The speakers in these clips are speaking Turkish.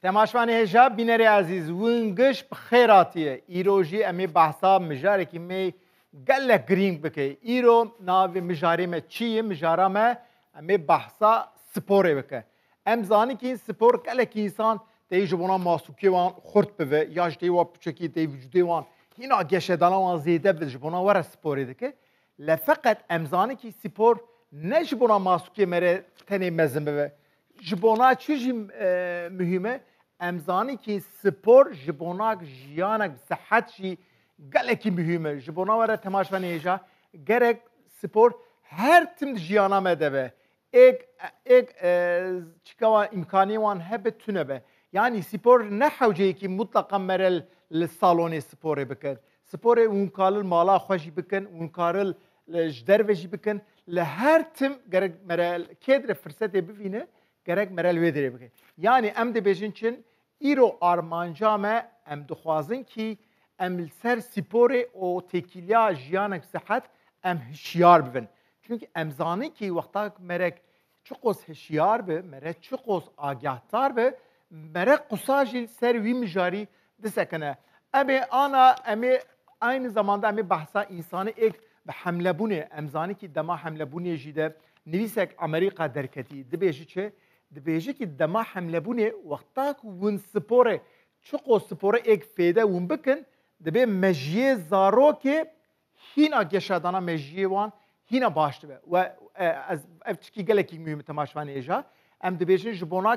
تماشوانی هجا بینری عزیز ونگش بخیراتیه ایروجی امی بحثا مجاره که می گله گرینگ بکه ایرو ناوی مجاری ما چیه مجاره ما امی بحثا سپوره بکه ام زانی که این سپور گله که انسان دی جبونا ماسوکی وان خورد بوه یاش دی وان پچکی دی وجودی وان هینا گشه دانا وان زیده بده جبونا وره سپوره دکه لفقط ام زانی که سپور نه جبونا ماسوکی مره تنی مزن بوه جبونا چیزی مهمه امزانی که سپور جبوناک جیانک صحت جی گله کی مهمه جبونا وره تماش و نیجا گرک سپور هر تیم جیانا مدبه ایک چیکوا امکانی وان هب تونه به یعنی سپور نه حوجه کی مطلقا مرل للصالون سپور بکن سپور اون کال مالا خوشی بکن اون کار جدر وجی بکن لهر تیم گرک مرل کدر فرصت ببینه گرک مرل ویدری بکن یعنی ام دبیجن چن ایرو آرمانجا ما ام دخوازن کی ام سر سپور او تکیلیا جیانک صحت ام هشیار ببن چونکه ام زانی کی وقتا مرک چقوس هشیار به مرک چقوس آگاهتار به مرک قصاجی سر وی مجاری دسکنه امی آنا امی aynı zamanda امی بحثا انسان ایک به حمله بونه ام زانی کی دما حمله بونه جیده نویسک امریکا درکتی دبیجی چه دبیجی که دما حمله بونه وقتا که ون سپوره چقو سپوره ایک فیده ون بکن دبی مجیه زارو که هینا گشادانا مجیه وان هینا باشته به و از افتکی گلکی مهم تماشوانی ایجا ام دبیجن جبوناک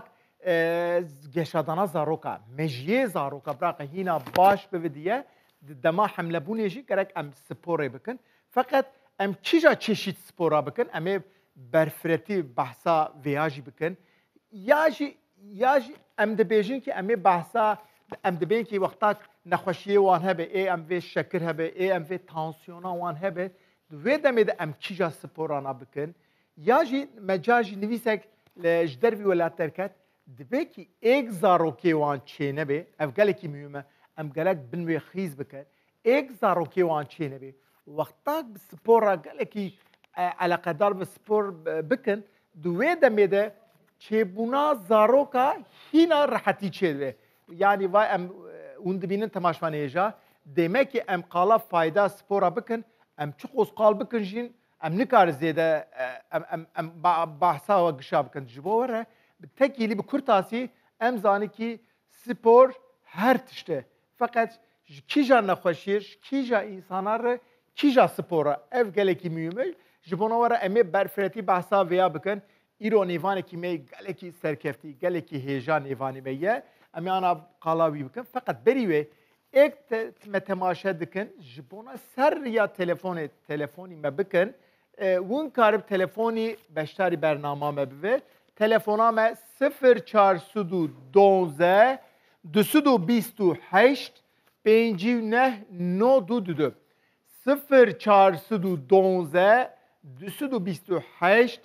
گشادانا زارو که مجیه زارو که براقه هینا باش به دیه دما حمله بونه جی کرک ام سپوره بکن فقط ام کیجا چشید سپورا بکن ام برفرتی بحثا ویاجی بکن یاجی ام دبیجن که امی بحثا ام دبین که وقتا نخوشیه وان هبه ای ام وی شکر هبه ای ام وی تانسیونا وان هبه دوی دمید ام کیجا سپورانا بکن یاجی مجاجی نویسک لجدر وی ولات درکت دبی که ایک زاروکی وان چینه به افگاله کی میومه ام گلک بنوی خیز بکن ایک زاروکی وان چینه به وقتا سپورا گله کی علاقه دار به سپور بکن دوی دمید چه بنا زاروکا هینا راحتی چه یعنی وای ام اون دبینن تماشوانه ایجا demek ki em qala fayda spora bikin em çuqos qal bikin jin em nikar zêde em bahsa ve gişa bikin ji bo were bi tekîlî bi kurtasî em zanî ki spor her tişte fakat ji kîja nexweşî ji kîja însanan re kîja spora ev gelekî mühim e ji bo were em ê berfiretî bahsa vêya bikin îro nêvanekî me gelekî serkeftî gelekî hêja nêvanî me ye em ana qala wî bikin fakat berî wê ek me temaşe dikin ji bona ser ya telefonî me bikin win karib telefonî beşdarî bernama me bibe telefona me 0412 228 5922 0412 228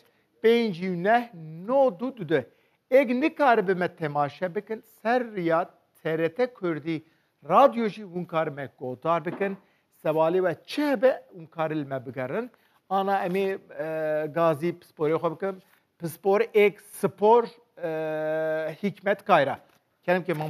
5922 ek nikarib me temaşe bikin ser ya TRT Kurdî رادیوشی اون کار مکوتار بکن سوالی و چه به اون کار الم بگرن آنا امی گازی سپوری خوب بکن سپور ایک سپور حکمت کایره کنم که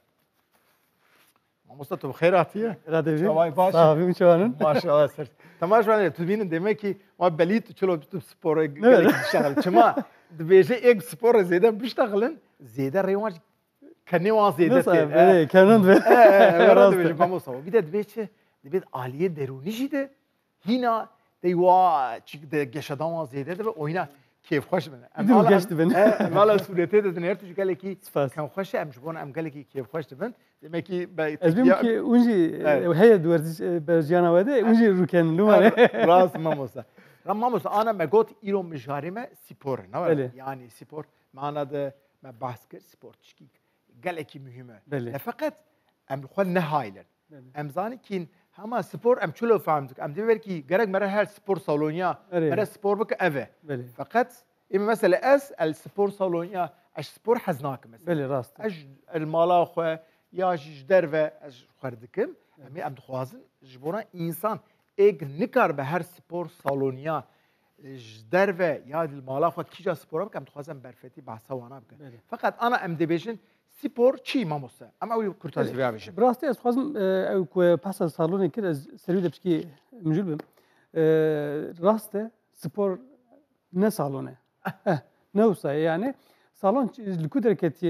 ماموستا تو بخیر آتیه ردیفی باش صحابی میشوانن ماشاءالله سر تماش ولی تو بینن demek ki ما بلیت چلو تو سپور شغل چما بیشه ایک سپور زیده بشتغلن زیده ریوانش کنی وان زیده تی کنند به راست میشه ماموسا بیده دبیچه دبید عالیه درونی جیده هینا دیوا چیک ده گشادان وان زیده ده اوینا کیف خوش بنه دو گشت بنه والا صورته ده نهر تو گله کی کم خوشه ام جبون ام گله کی کیف خوش بن demek ki از بیم که اونجی هی دورزش برجیان آوده اونجی رو کن لومانه راست ماموسا انا مگوت ایرو مجارمه سپور نه yani spor manada ما بحث کرد سپورت چکی گلکی مهمه فقط ام خو نه هایلن ام زانی کین همه سپور ام چلو فهمتک ام دیور کی گرگ مره هر سپور سالونیا مره سپور بک اوه فقط اما مثلا اس السپور سالونیا اش سپور حزناک مثلا بله راست اش المالا خو یا جدر و اش خردکم ام دخوازن جبورا انسان اگ نکار به هر سپور سالونیا جدر و یا المالا خو کیجا سپور بک ام دخوازن برفتی بحثا وانا بکن فقط انا ام دبیشن سپور چی مامۆستا ئەم ئەوی کورتازی بابێژم براستی از خوازم او که پس از سالونی کرد از سروی دبشکی مجول بیم راسته سپور نه سالونه نه وسایه یعنی سالون لکودر کتی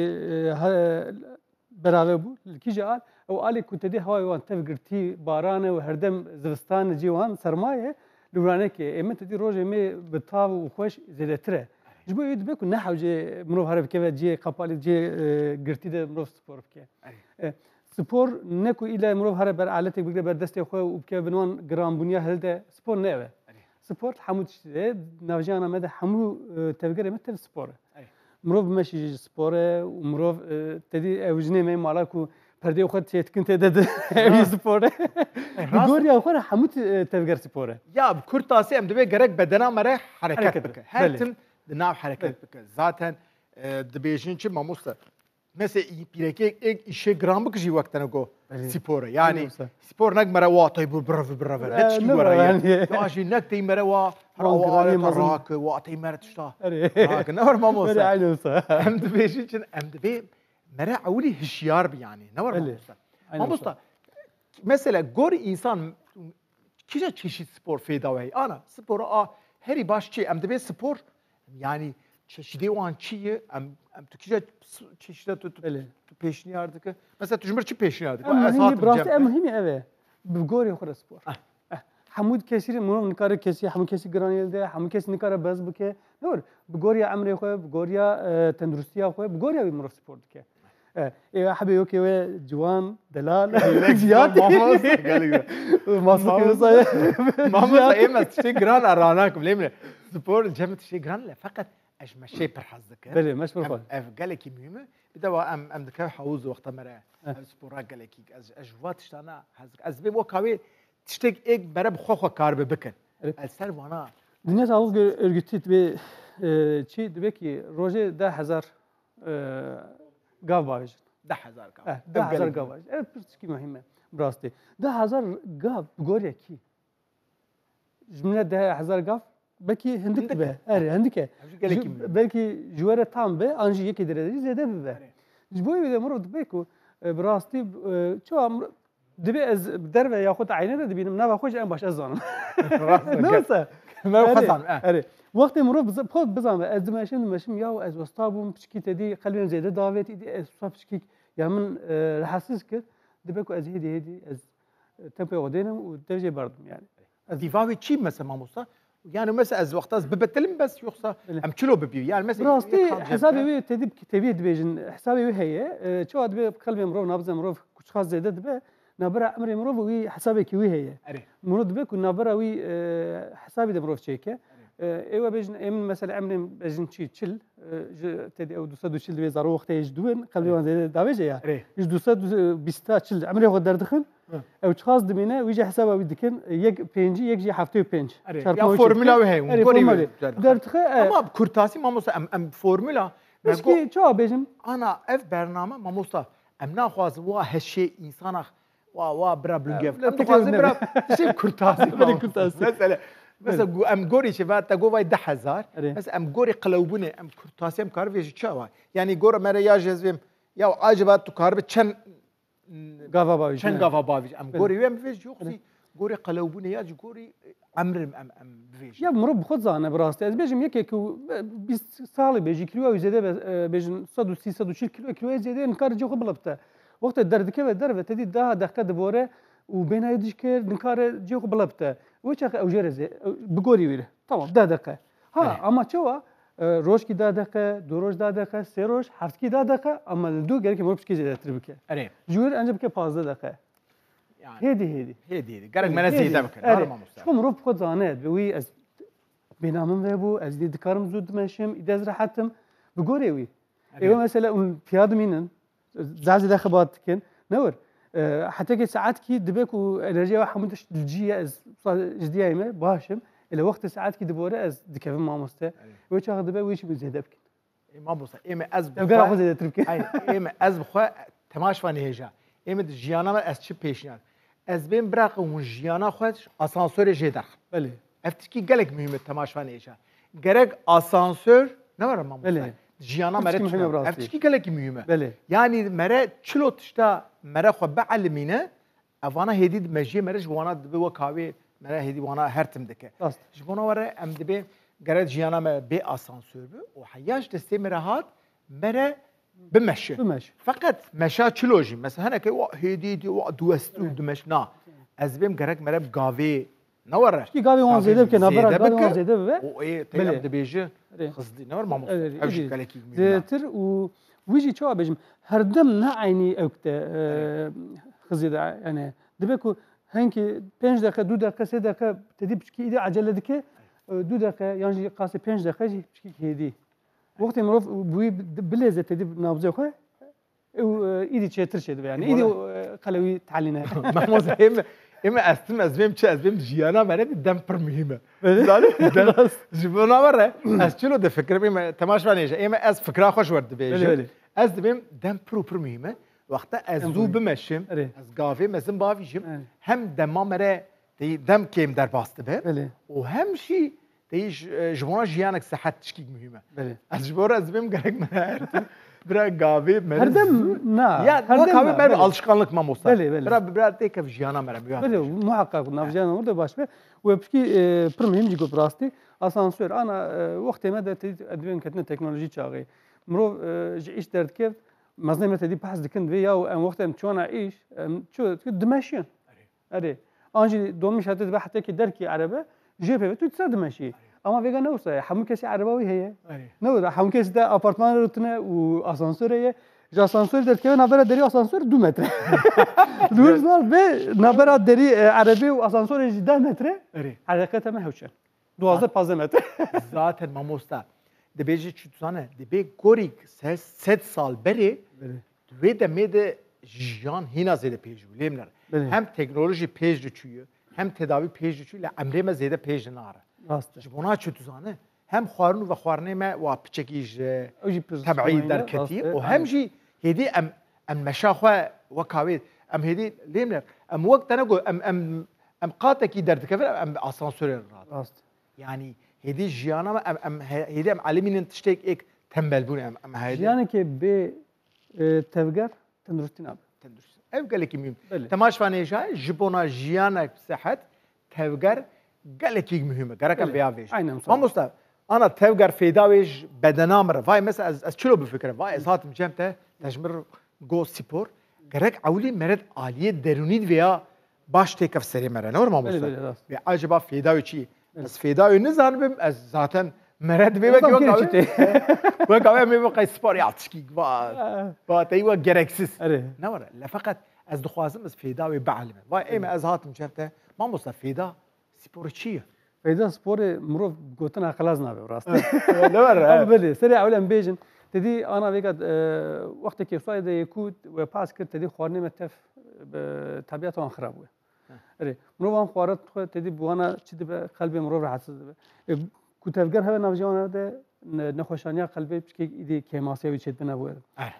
برای بود لکیجال او آلی کتدی هوای وان تفگرتی بارانه و هردم زوستان جوان سرمایه لورانه که امت دی روزه می بتاو و خوش زیاده تره جبو يد بيكون نحو جي مروف هرب كيف جي قبالي جي قرتي ده مروف سبور بكي سبور نكو إلى مروف هرب بر عالتك بقدر بردستي أخوه وبكي بنوان جرام بنيا هلده سبور نعوه سبور حمود شده نوجانا مده حمو تفكر مثل سبور مروف ماشي سبوره ومروف تدي وجني ما مالكو پرده خود چیت کنت داد ای سپوره بگوری آخر حمود تفکر سپوره یا بکورتاسی ام دبی گرگ بدنا مره حرکت بکه هرتم دناو حرکت بکه ذاتاً دبیشین چه ماموسته مثل پیرکی یک ایشه گرام بکشی وقت نگو سپوره یعنی سپور نگ مره وا تای برا هیچ کی ورا یعنی نگ تی مره وا راک وا تی مره تشتا راک نور ماموسته ام دبیشین چه ام دبی مرا عولي هشيار يعني نور ماموستا مثلا جور انسان كيجا تشي سبور في دواي انا سبور هري باش شي ام دبي سبور يعني تشي وان شي ام تكيجا تشي تو بيشني اردك مثلا تجمر شي بيشني اردك براسي مهم اوي بجوري اخر سبور حمود كثير منهم نكار كثير حمود كثير جرانيل ده حمود كثير نكار بس بكه نور بجوريا عمري خوي بجوريا تندرستيا خوي بجوريا بمرف سبور بكه ايه حبي اوكي جوان دلال زياد ماما ايه ما تشتي جران اراناكم ليه سبور جمت تشتي جران لا فقط اش مشي برحزك بلي مش برفض قالك مهمه بدوا ام دكا حوز وقت مرة سبور قالك اجوات اشتانا حزك ازبي وكاوي تشتك ايك برب خوخو كار بكن السر وانا دنيا تعوز ارجتيت ب شي دبكي روجي 10000 قاف 10000 قاف 10000 قاف برسكي مهمه براستي 10000 قاف بقول كي جمله 10000 قاف بلكي هندك به هندك بلكي جواره تام به انجي يكي درجه زياده به جبوي بده مرض بيكو براستي شو دبي از بدربه ياخذ عينه دبي منها خوش ام باش ازان نوسه ما خزان وقتی مرو خود بزنم از ماشین یا از وستابم بشکی تدی قلبم زیاده دعوت ایدی از بشکی یا من حساس کرد دبکو از هدی از تمپی قدینم و درجه بردم يعني دیواری چی مثلا ماموستا يعني مثلا از وقت از ببتلم بس يخصى ام كيلو ببيو يعني مثلا راستي حسابي وي تدي تبي دبيجن حسابي وي هي شو دبي قلبي مرو نبض مرو كش خاص زياده دبي نبره عمري مرو وي حسابي كي وي هي مرو دبي كنا نبره وي حسابي دبرو شيكه ايوه بيجن ام مثلا عمري بيجن شي تشل تدي او 200 دبي زارو وقت يجدون قلبي وان زياده دابجه يا 220 تشل عمري غدر دخل او خاص دمينه ويجي حسابه ويدكن يك بينجي يك جي حفتي بينج يا فورمولا وهي ونقولي درت اما بكورتاسي ماموستا ام فورمولا بس كي شو بيجم انا اف برنامه ماموستا ام ناخذ وا هالشيء انسان وا برا بلونجيف انت خاص برا شيء كورتاسي مثلا بس ام جوري شباب تقوا 10000 بس ام جوري قلوبونه ام كورتاسي ام كارفيج تشوا يعني جور مريا جزم يا عجبات تكارب تشن قافا باوي شن قافا باوي ام جوري وين فيش يوخسي جوري قلوبونه يا جوري امر ام فيش يا مرب خد زانه براستي از بيجم يك 20 سال بيجي كيلو زياده بيجن 130 كيلو زياده انكار جو قبلبته وقت الدرد كيف الدرب تدي ده دقه دبوره وبين يدش كير انكار جو قبلبته وش او جرزه بقوري ويره طبعا ده دقه ها اما شو روش کی دادقه دو روز دادقه سه روز هفت کی دادقه اما دو گره که مربش کی زیاده تر بکه اره جور انجام که 15 دقیقه يعني هدي گره من زیاده بکه نرمام شو مرب خود زانه بوی از بینامم وبو از دید کارم زود ماشم ایداز راحتم بقوري وی ايوه مثلا اون پیاد مینن زاز داخل بات کن نور حتى كي ساعات كي دبكو انرجيا وحمدش الجيه از جديه ما باشم الى وقت ساعات كي دبوره از دكيف ما مسته ويش اخذ دبا ويش بزيدبك ما بوص ايما از بخا اخذ زيد تربك ايما از بخا تماش فاني هجا ايما جيانا از چي بيشنال از بين براق وجيانا خوش اسانسور جدر بله افتكي قالك مهم تماش فاني هجا غرق اسانسور نور ما مسته جیانا مرا Hepsi mühim چه براستی. افتشکی گلکی مهمه بله یعنی مرا چلو تشتا مرا خو بعلمینه اوانا هدید مجی مرا جوانا دبی و کاوی مرا هدی وانا هرتم دکه راست جوانا وره ام دبی گرد جیانا ما بی آسانسور بی و حیاش دستی مرا هات مرا بمشه بمش فقط مشا چلوجی مثلا هناك هدید و دوست و دمش نا از بیم گرک مرا بقاوی نوره کی گاوی وان زیده بکن نبرا گاوی وان زیده به و ايه بله. تيام دبيجه ره. قصدي نور ما ره. مصر ره. كلكي زيتر و ويجي شو بجم هردم نعيني أكتة خزيدة يعني دبكو هنكي 5 دقيقة 2 دقيقة 3 دقيقة تدي بشكي إذا عجلة دكة 2 دقيقة يعني قاسي 5 دقيقة جي بشكي هدي وقت مروف بوي بليزة تدي نابزة خو وإيدي تشتر شد يعني إيدي قلوي تعلينا ما مصر اما استم از بیم چه از بیم جیانا مرد دم پر مهمه جبنا مره از چلو ده فکر بیم تماش بانیجا اما از فکر خوش ورد بیجه از بیم دم پر مهمه وقتا از زو بمشم از گاوی مزن باویشم هم دم مره دی دم کیم در باسته به و هم شی دی جبنا جیانک صحت تشکیک مهمه از جبنا از bim gerek mره برا قاوي هردم نا يا قاوي بر alışkanlık ما مصطفى بله برا تيك في جيانا مرا بله محقق نافجانا ورده باش به وبشكي برمهم جيكو براستي اسانسور انا وقت ما ده ادوين كتنا تكنولوجي تشاغي مرو ايش درت كيف مزنه تدي بحث دكن ويا وقت شلون ايش شو دمشي اري انجي دومش هتد بحث كي دركي عربه جيبه تو تصير دمشي اما فيجا نوصل حمو كسي عرباوي هي نو حمو كسي ده ابارتمان روتنا واسانسور هي جا اسانسور در كيف نبرة دري اسانسور 2 متر دور زار به نبرة دري عربي واسانسور 10 متر حركته ما هوشن 12 15 متر zaten mamosta de beji çutane de be gorik 7 sal beri ve de mede jiyan hina zede pej lemler hem teknoloji pej çuyu hem tedavi pej çuyu le emreme zede pej nara راست بنا çutuzane hem xwarun ve xwarne me wa piçekiş tabii derketi o hem jî hedi em meşaxwe ve kavê em hedi lemler em wek tane go em qatekî derdikevin em asansörê راست yani hedi jiyana me em hedi em alimînin tiştek ek tembel bûn em hedi yani ki be tevger tendurustin abi tendurust ev gelekî mühim temaşvanê jay ji bona jiyanek sehet tevger gelekî mühim e gerek em vêya vêj mamosta ana tevger fêda wêj bedena me re vay mesela ez çilo bifikirim vay ez hatim cem te tejmir go spor gerek ewlî meret aliyê derûnî vêya baş têkev serê me re ne mamosta ve acaba fêda wê çi ez fêda wê nizanibim ez zaten meret vê wek ew em vê spor ya tişkî va tey we gereksiz ne were le feqet ez dixwazim ez fêda wê bielime vay êm ez hatim cem te mamosta fêda spor çi ye فإذا سبور مروف قوتنا خلاصنا براست لا ورا بلي سريع ولا مبيجن تدي انا فيقد وقت كي فايده يكود وباس كنت تدي خورني متف بطبيعته خراب ري مروف ان خورت تدي بوانا تشدي قلبي مروف راح كنت افكر هذا نافجانا ده نخوشانيا قلبي بشكي ايدي كيماسيا ويشدنا بو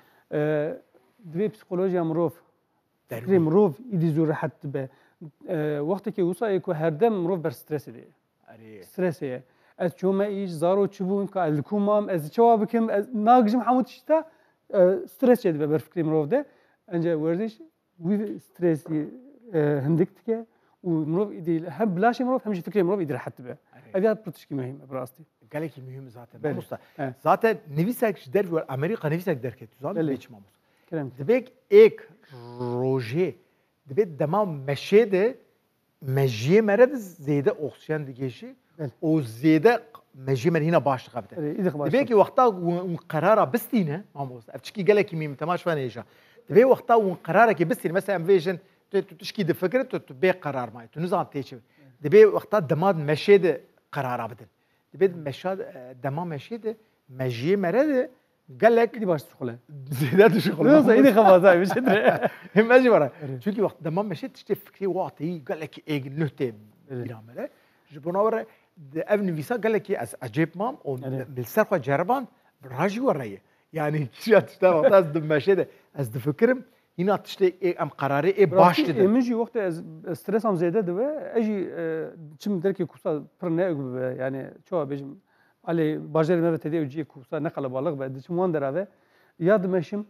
دبي بسيكولوجيا مروف فكري مروف ايدي زور حت به وقتی که وسا یک هردم مروف بر استرس دی استرسیه از چوما ایش زارو چبون که الکومام از چوا بکم از ناگجم حمود شتا استرس شد بر فکری مروف ده انجا ورزش وی استرسی هندکت که و مروف ایدی هم بلاش مروف همش فکری مروف ایدی راحت به ابيات برتشكي مهمه براستی قالك مهم zaten ماموستا zaten نویسک در و امریکا نویسک در که تو زال بیچ ماموس دبک یک روژه دبی دما مشهده مجیه مرد زیده اکسیژن دیگهشی او زیده مجیه مرد هینا باش قبضه دبی که وقتا قراره بستینه ماموس افتشکی گله کی میم تماش فنیجا دبی وقتا قراره کی بستینه مثلا ویژن تو تشکی د فکر تو به قرار مای تو نظام تیچ دبی وقتا دماد مشهده قراره بدن دبی مشهد دما مشهده مجیه مرد قال لك دي باش شغله زيادات شغله لا زيدي خبازاي مش هم اجي ورا شوكي وقت لما مشيت تشتي فكري واطي قال لك ايه نهتم بالعمل جبنا ورا ابن فيسا قال لك اجيب مام بالسرقه جربان راجي ورايا يعني شات تشتغل از مشيت از فكرم هنا تشتي ايه ام قراري ايه باش تدي مجي وقت ستريس ام زياده دو اجي تشم دركي كوسا برنا يعني شو بيجم على باجر ما بتدي وجيك وصار نقل بالغ بعد شو وان دراوه ياد ماشم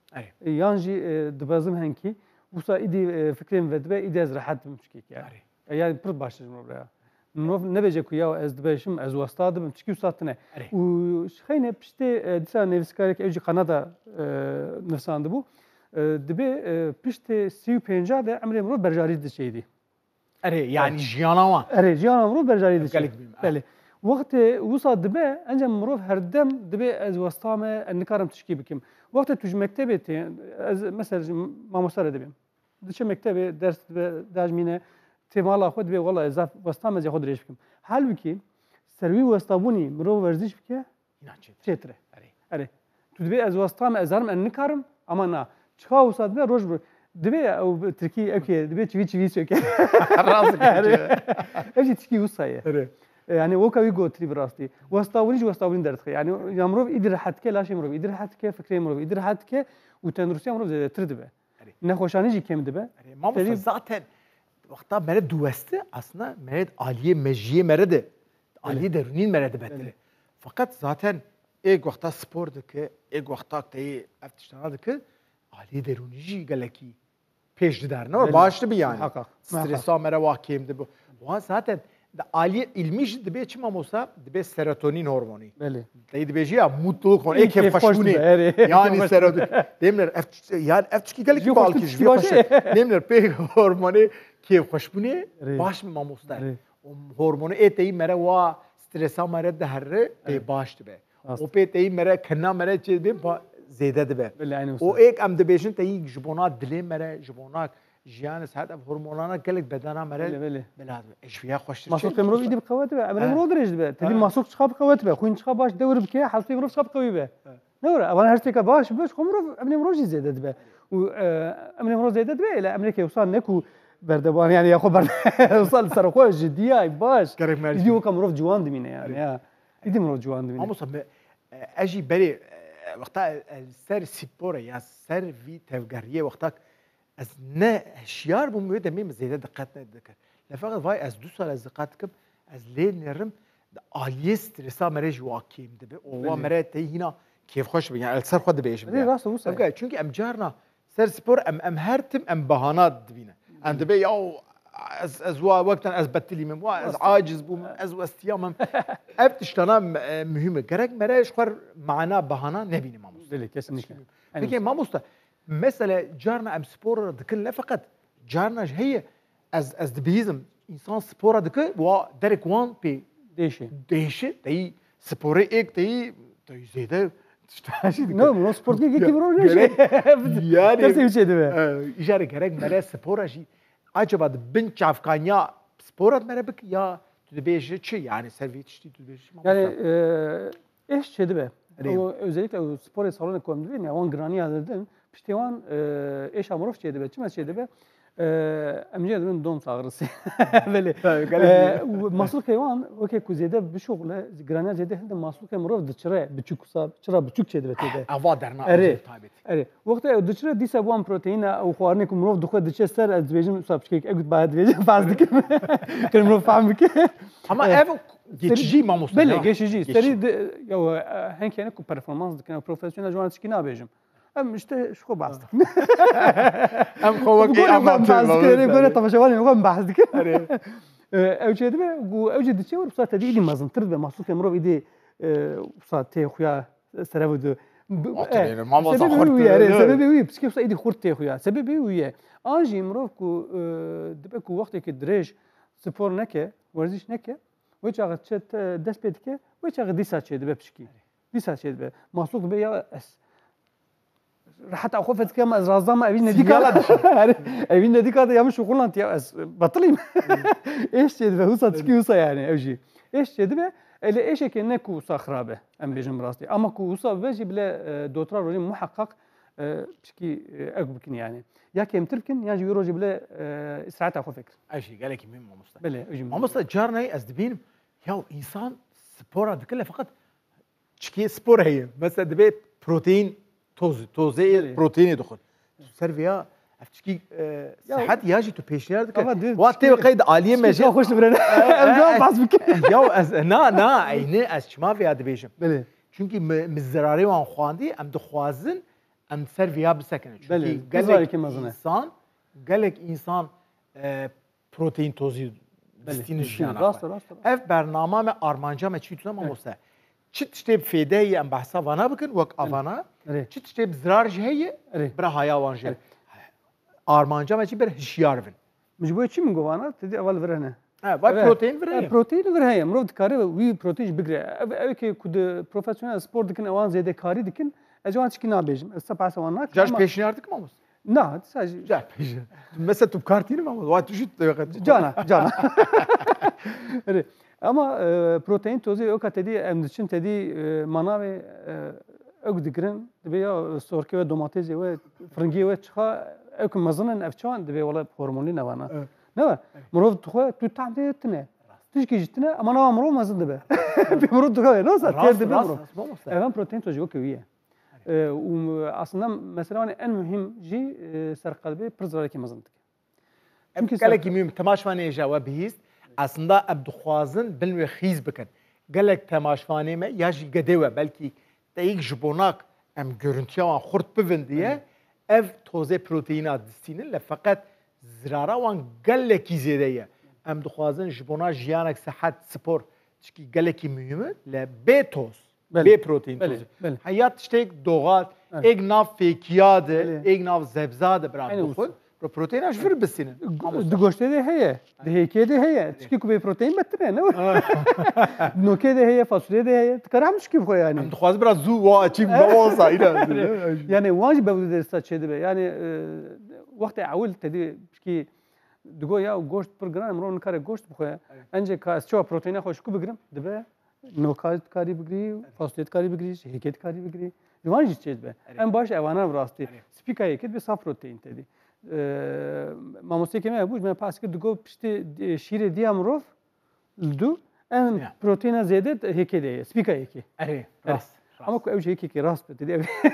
يانجي دبازم هنكي وصار إيدي فكرين ودبا إيدي از راحت مشكيك يعني برد باش مرة نوف نبيجي كويا از دباشم از وستاد بمشكي وصاتنا وشخينا بشتي دسا نفسكارك أوجي قناة نفسان دبو دبي بشتي سيو بينجا ده عمري مرو برجاري دشيدي يعني جيانا جيانا مرو برجاري دشيدي بله وقت وصل دبي أنجم مرو هردم دبي از وستامه النكارم تشكي بكم وقت توج مكتبة از مثلا ما مصار دبي دش مكتبة درس داجمينه تمالا خود به والله اضافه وستام از خود ریش بکم حال بکی سروی وستابونی مرو ورزش بکه چتره اره تو دبی از وستام ازارم ان نکارم اما نه چخا وساد به روز دبی او ترکی اوکی دبی چوی سوکه راسك اجي تشكي وصايه يعني وكاوي قلت براستي وستاوني درت يعني يمرو يدير حتى لا شيء مرو يدير حتى فكري مرو يدير حتى وتندرسي مرو زي تردبه نخوشانه جي كم دبه ما zaten وقتا مرد دوسته aslında مرد عالیه مجیه مرده عالیه درونین مرده بتره فقط zaten ایک وقتا سپور دکه ایک وقتا تایی افتشتنا دکه عالیه درونی جی گلکی پیش درنه و başlı bir yani stresa mere vakiyim de bu و zaten عالیه علمیش دبی چی ماموسا دبی سروتونین هورمونی دایی دبی جیا mutluluk hormonu ek خوشبونی yani serotonin demler yani eftişki gelki balki demler pek hormonu ki خوشبونی باش ماموستا هورمونی اتایی مره و stresa mere dehre be baş dibe o pe tایی mere kna mere çi be زیاده دبه او ایک ام دبیشن تایی جبونا دلی مره جبونا جیانس هذا هرمونانا كلك بدنا مره بلاد ايش فيها خوش ماسوق مرو يدي بقوات به امر مرو درج به تدي ماسوق شخاب قوات به خوين شخاب باش دور بك حالتي مرو شخاب قوي به دور انا هرتك باش خمرو امر مرو زياده دبه و امر مرو زياده دبه الى امريكا وصل نكو بردبان يعني يا خبر وصل سرقوا جديه باش يدي وكم جوان دمينه يعني يدي مرو جوان دمينه اما اجي بري وقتا سر سپوره یا سر وی تفگریه وقتا از نه هشیار بوم وی دمیم زیاده دقت ندکر لفقط وای از 2 سال از دقت کم از لیل نرم عالیه استرسا مرج واقعیم دبه او مره تهینا کیف خوش بگن السر خود بیش بگن راست وسه چونکه ام جارنا سر سپور ام هرتم ام بهانات دبینه اند به یا از وقتا از بتلی من از عاجز بوم از استیامم ابتشتنا مهمه gerek مرش خور معنا بهانه نبینه ماموس بله kesinlikle peki ماموستا mesela جارنا ام سپور دکل نه فقط جارنا هي از دبیزم انسان سپور دک و درک وان پی دیشه تی سپور ایک تی زیاده نه مو سپورت کی برو نشه yani tersi bir şeydi be ijare gerek mere spora ji acaba bin çavkanya sporat merebik ya tübeji çi yani servitişti tübeji yani eş şeydi be o özellikle o spor salonu komdu ne on grani yazdım piştevan eş amrof şeydi be çime şeydi be امجد من دوم صاغرسي بله مسلوك حيوان اوكي كوزيده بشغل جرانا زيده هند مسلوك مروف دچره بچوك صاب چرا بچوك چيده بتيده اوا درنا تابت اري وقت دچره ديسا بوان بروتين او خوارنك مروف دخو دچستر از بيجم صاب كيك اگد بعد بيجم فازدك كان مروف فهمك اما اف geçici mamusta بله geçici سري يو هنك يعني كو performance كان بروفيشنال جوان تشكينا بيجم ام işte شو بعض ام خوك اي ام يقول طب شوالي نقوم بحث كده او شيء ده اوجد شيء وصارت دي مازن ترد مسلوك امرو ايدي وصارت تي خويا سرودو ما وصل خرط سببي وي بس كيف ايدي خرط تي خويا سببي وي انجي مروكو دبكو وقت كدريج سبور نكه ورزش نكه ويش اغتشت دس بيدكه ويش اغدي ساتشي دبه بشكي دي ساتشي دبه مسلوك بيا اس حتى خوفت كم از رازما ابي نديك ابي نديك هذا يا مش شغل انت يا بطلي ايش تدبه هو صدقي يعني اوجي ايش تدبه اللي ايش كانه كوسا خرابه ام بيجم راسي اما كوسا بيجي بلا دوترا رولي محقق بشكي اكبكني يعني يا كم تركن يا جي روجي بلا اسرعتها خو فكر اشي قال لك مين مصطفى بلا اجي مصطفى جارني ازدبين يا انسان سبورا كلها فقط تشكي سبور هي مثلا دبي بروتين توزي بروتين يدخل سيرفيا افتشكي صحت ياجي تو بيشنيار طبعاً وقت قيد عاليه ماجي خوش برنا امزان باس بك يا از نا عيني از ما في هذا بيجم بله چونكي مزراري وان خواندي ام دخوازن ام سيرفيا بسكن بله. چونكي كزاري كما زنه. قالك انسان بروتين توزي دستين الجانا راست اف برنامه ما ارمانجا ما چي تمام موسى چت تشتي بفيدي ام بحثا وانا بكن وك افانا چت تشتي بزرار هي برا هيا وانجا ارمانجا ما چي بر هشيار بن مجبوي چی من گوانا تدی اول ورنه باي بروتين بري بروتين ورهي مرود كاري وي بروتين بگره اوكي كود بروفيشنال سبورت دكن اوان زيده كاري دكن اجوان چكي نابيجم السبع سوانا جاش بيشنياردك ما موسى نا ساجي جا مثلا تو بكارتين ما موسى وات تجي جانا اما بروتين توزي او كتدي ام دشن تدي مناوي او دگرن دبي سوركي و دوماتيز و فرنگي و چخا اكو مزنن افچان دبي ولا هورموني نوانا نوا مرود تخو تو تعمتنا تشكي جتنا اما انا مرود مزن دبي مرود تخو نو ساتير دبي مرود ايوان بروتين توزي او كويه واصلا مثلا ان مهم جي سر قلبي برزوالكي مزنتك çünkü gelek miyim temaşvane cevap hist aslında abduxwazin bilme xiz bikin gelek temaşvane me ya jî gedewe belki teyik jibonak em görüntüya wan xurt bivin diye ev toze proteîna distînin le feqet zirara wan gelekî zêde ye em dixwazin jibona jiyanek sehet spor çünkü gelekî mühim le bê toz bê proteîn tozê hayat tiştek doğal ek nav fêkiyade ek nav zebzade bira bixwe بروتين اش فر بالسنين دغوشتي دي هي دي هيك دي هي تشكي كوبي بروتين بتري نو نوكي دي هي فاصوليا دي هي تكرم مش كيف يعني انت خواز برا زو واتشي بوصا يعني واجب بده استشهد يعني وقت اول تدي بشكي دغو يا غوشت برجرام مرون كار غوشت بخويا انجي كاس شو بروتين خوش كو بگرم دبه نوكات كاري بگري فاصوليا كاري بگري هيك كاري بگري واجب چیز به ام باش اوانا راستی سپیکا یک به صاف پروتئین تدی ماموستی که من بود من پاس کرد دو پشت شیر دیامروف لدو ام پروتئین زیاده هیچ دیه سپیکا یکی راست اما کو اوج هیچ کی راست بده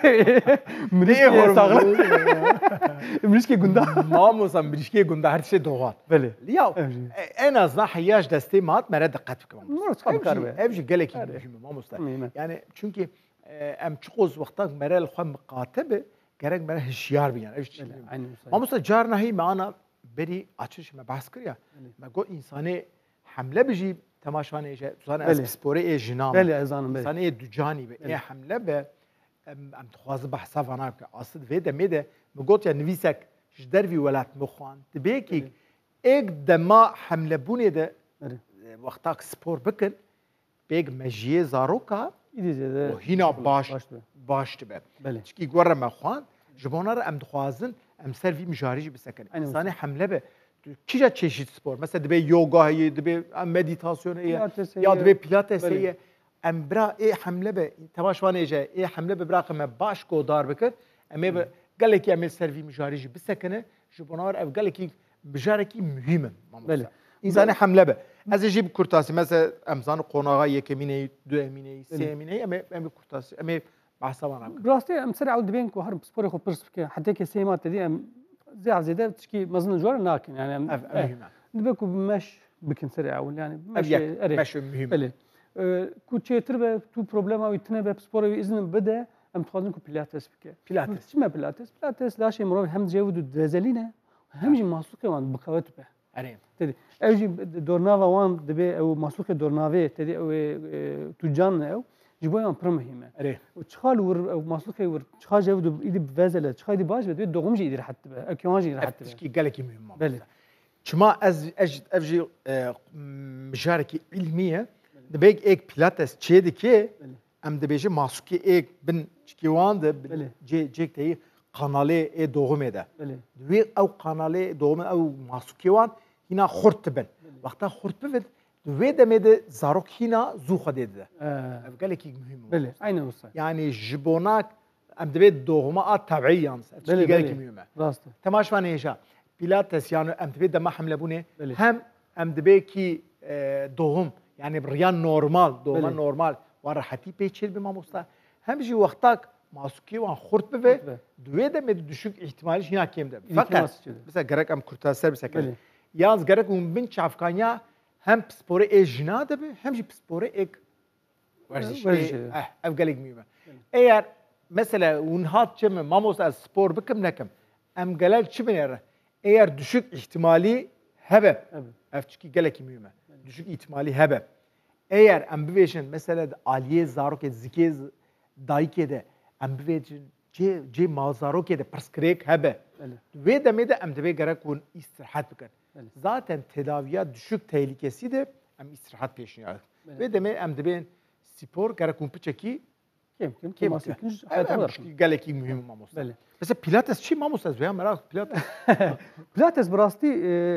مریشکی ساغلم مریشکی گنده ماموسم مریشکی گنده هر چی دوغات بله لیا انا از حیاج دستی مات مرد دقت بکم مرد کار کرده اوج گلکی ماموستا yani çünkü ام چقوز وقتا مرل خو مقاتبه gerek bana hişyar bir yani. Ama mesela carna hi معنا beri açış me bahs kiriya. Me go insani hamle biji temaşane eje. Tuzan es spore e jinam. Beli azanım beli. İnsani ducani be. E hamle be am txwaz bahsa vana ke asıl ve de me de me got ya nvisek jdervi welat muxan. Tibeki ek dema hamle bune de وقتا spor bikin beg mejiye zaroka هنا باش تبع چکی گوره مخوان جبونا را ام دخوازن ام سروی مجاریج بسکن انسانی حمله به کیجا چeşit spor mesela دبی یوگا هی دبی مدیتاسیون یا دبی پیلاتس هی ام برا ای حمله به تماشوان ایجا ای حمله به براق ما باش کو دار بکر ام قال لك ام سروی مجاریج بسکنه جبونا را قال لك بجارکی مهمه انسانی حمله به از جیب کورتاسی مثلا امزان قناغا یکمینه دو امینه سه امینه ام کورتاسی ام بحثا وانا براستي ام سرع ود بينك وهر سبوري خو برس حتى كي سيما تدي ام زي زياده تشكي مزن جوار لكن يعني نبكو مش بكن سريع ولا يعني مش مهم كو تشيتر تو بروبليم او يتنا بسبوري اذن بدا ام تخوزن كو بيلاتس بك بيلاتس شنو بيلاتس لا شيء مرو هم جاود دزلينا هم جي ماسوكه وان بقوت به اريم تدي اوجي دورنافا وان دبي او ماسوكه دورنافي تدي او تو جان او جبويان برا مهمه وتشخال ور او ماسوكه ور تشخال جاود ايدي بفازله تشخال دي باش بدي دوغمجي يدير حتى اكيونجي يدير حتى تشكي قالك مهم بله شما از افجي مشاركه علميه دبيك اك بيلاتس تشيدي كي ام دبيجي ماسوكي اك بن تشكيوان ده جيك تي قنالي اي دوغميدا دوي او قنالي دوغم او ماسوكيوان هنا خرطبن وقتا خرطبن دوی دمده زاروک هینا زو خده ده. قال لك مهم. بله عینه وصل. يعني جبوناك ام دبي دوغما طبيعي يعني. بله قال لك مهمه. راسته. تماش فاني ايش؟ بيلاتس يعني ام دبي دم حمله بونه هم ام دبي كي دوغم يعني بريان نورمال دوغما نورمال وراحتي بيتشيل بما مستا هم جي وقتك masukî wan xurt bibe duê demê düşük ihtimalî jîna kêm de fakat mesela gerek em kurtaser bisekere yalnız gerek hûn bin çavkaniya hem sporê ê jina dibe hem jî sporê êk werzîşê ev gelek mühim e eğer mesela hûn hat çime mamosta ez spor bikim nekim em gelek çi binêre eğer düşük ihtimali hebe ev çikî gelekî mühim e düşük ihtimali hebe eğer em bibêjin mesela aliyê zarokê zikê dayîkê de em bibêjin cê malzarokê de pirskirêk hebe wê demê de em divê gerek hûn îstirahat bikin zaten tedaviya düşük tehlikesi de em îstirahat pêşniyar wê demê em dibên spor gerek hûn piçekî gelekî mühim mamosta mesela pilates çi mamosta ez vêya merak pilates pilates bi rastî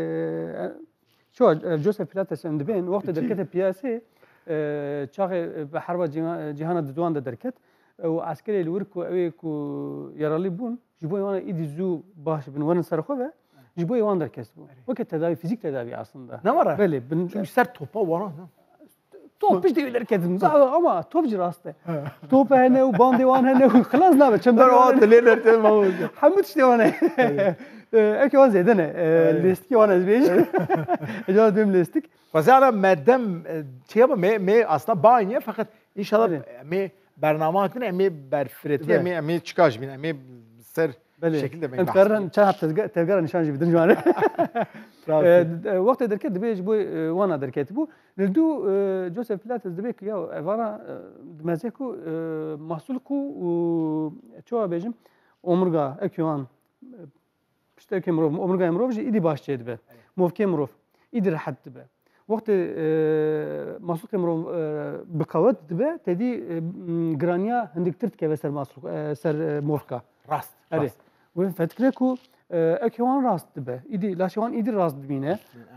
şo Joseph Pilates em dibên wextê derkete piyasê çaxê bi herba cîhana di duan de derket û askerê li wir ku ew ê ku yaralî bûn ji bo wan îdî zû baş bin werin ser xwe ve ji bo wan derkes bû weke tedavî fîzik tedavî aslında ne var belê çünkü ser topa waran top piştî derketim ama top jî rast e top hene û bandê wan hene û xilas nabe çember wan lê dertê mamoz hemû tiştê wan e ew wan zêde ne lêstikê wan ez bêjim ecaz dêm lêstik Fazla medem çiğ ama me aslında bağınıyor fakat inşallah me bername hakkında me berfireti me çıkaj bin me ser şekilde me bahsediyorum. Çahap tezgara nişancı bidin jane. Vakti derket dibej bu wana derket bu. Nildu Joseph Pilates dibek ya evara mezeku mahsul ku çoğa bejim omurga ekyan işte kemrov omurga emrov idi başçı dibe. Movke emrov idi rahat dibe. وقت مسلوق مرو بقوت دبه تدي جرانيا عندك ترتك بسر مسلوق سر موركا راست أري وين فتكركو أكيوان راست دبه إدي لاشوان إدي راست دبينه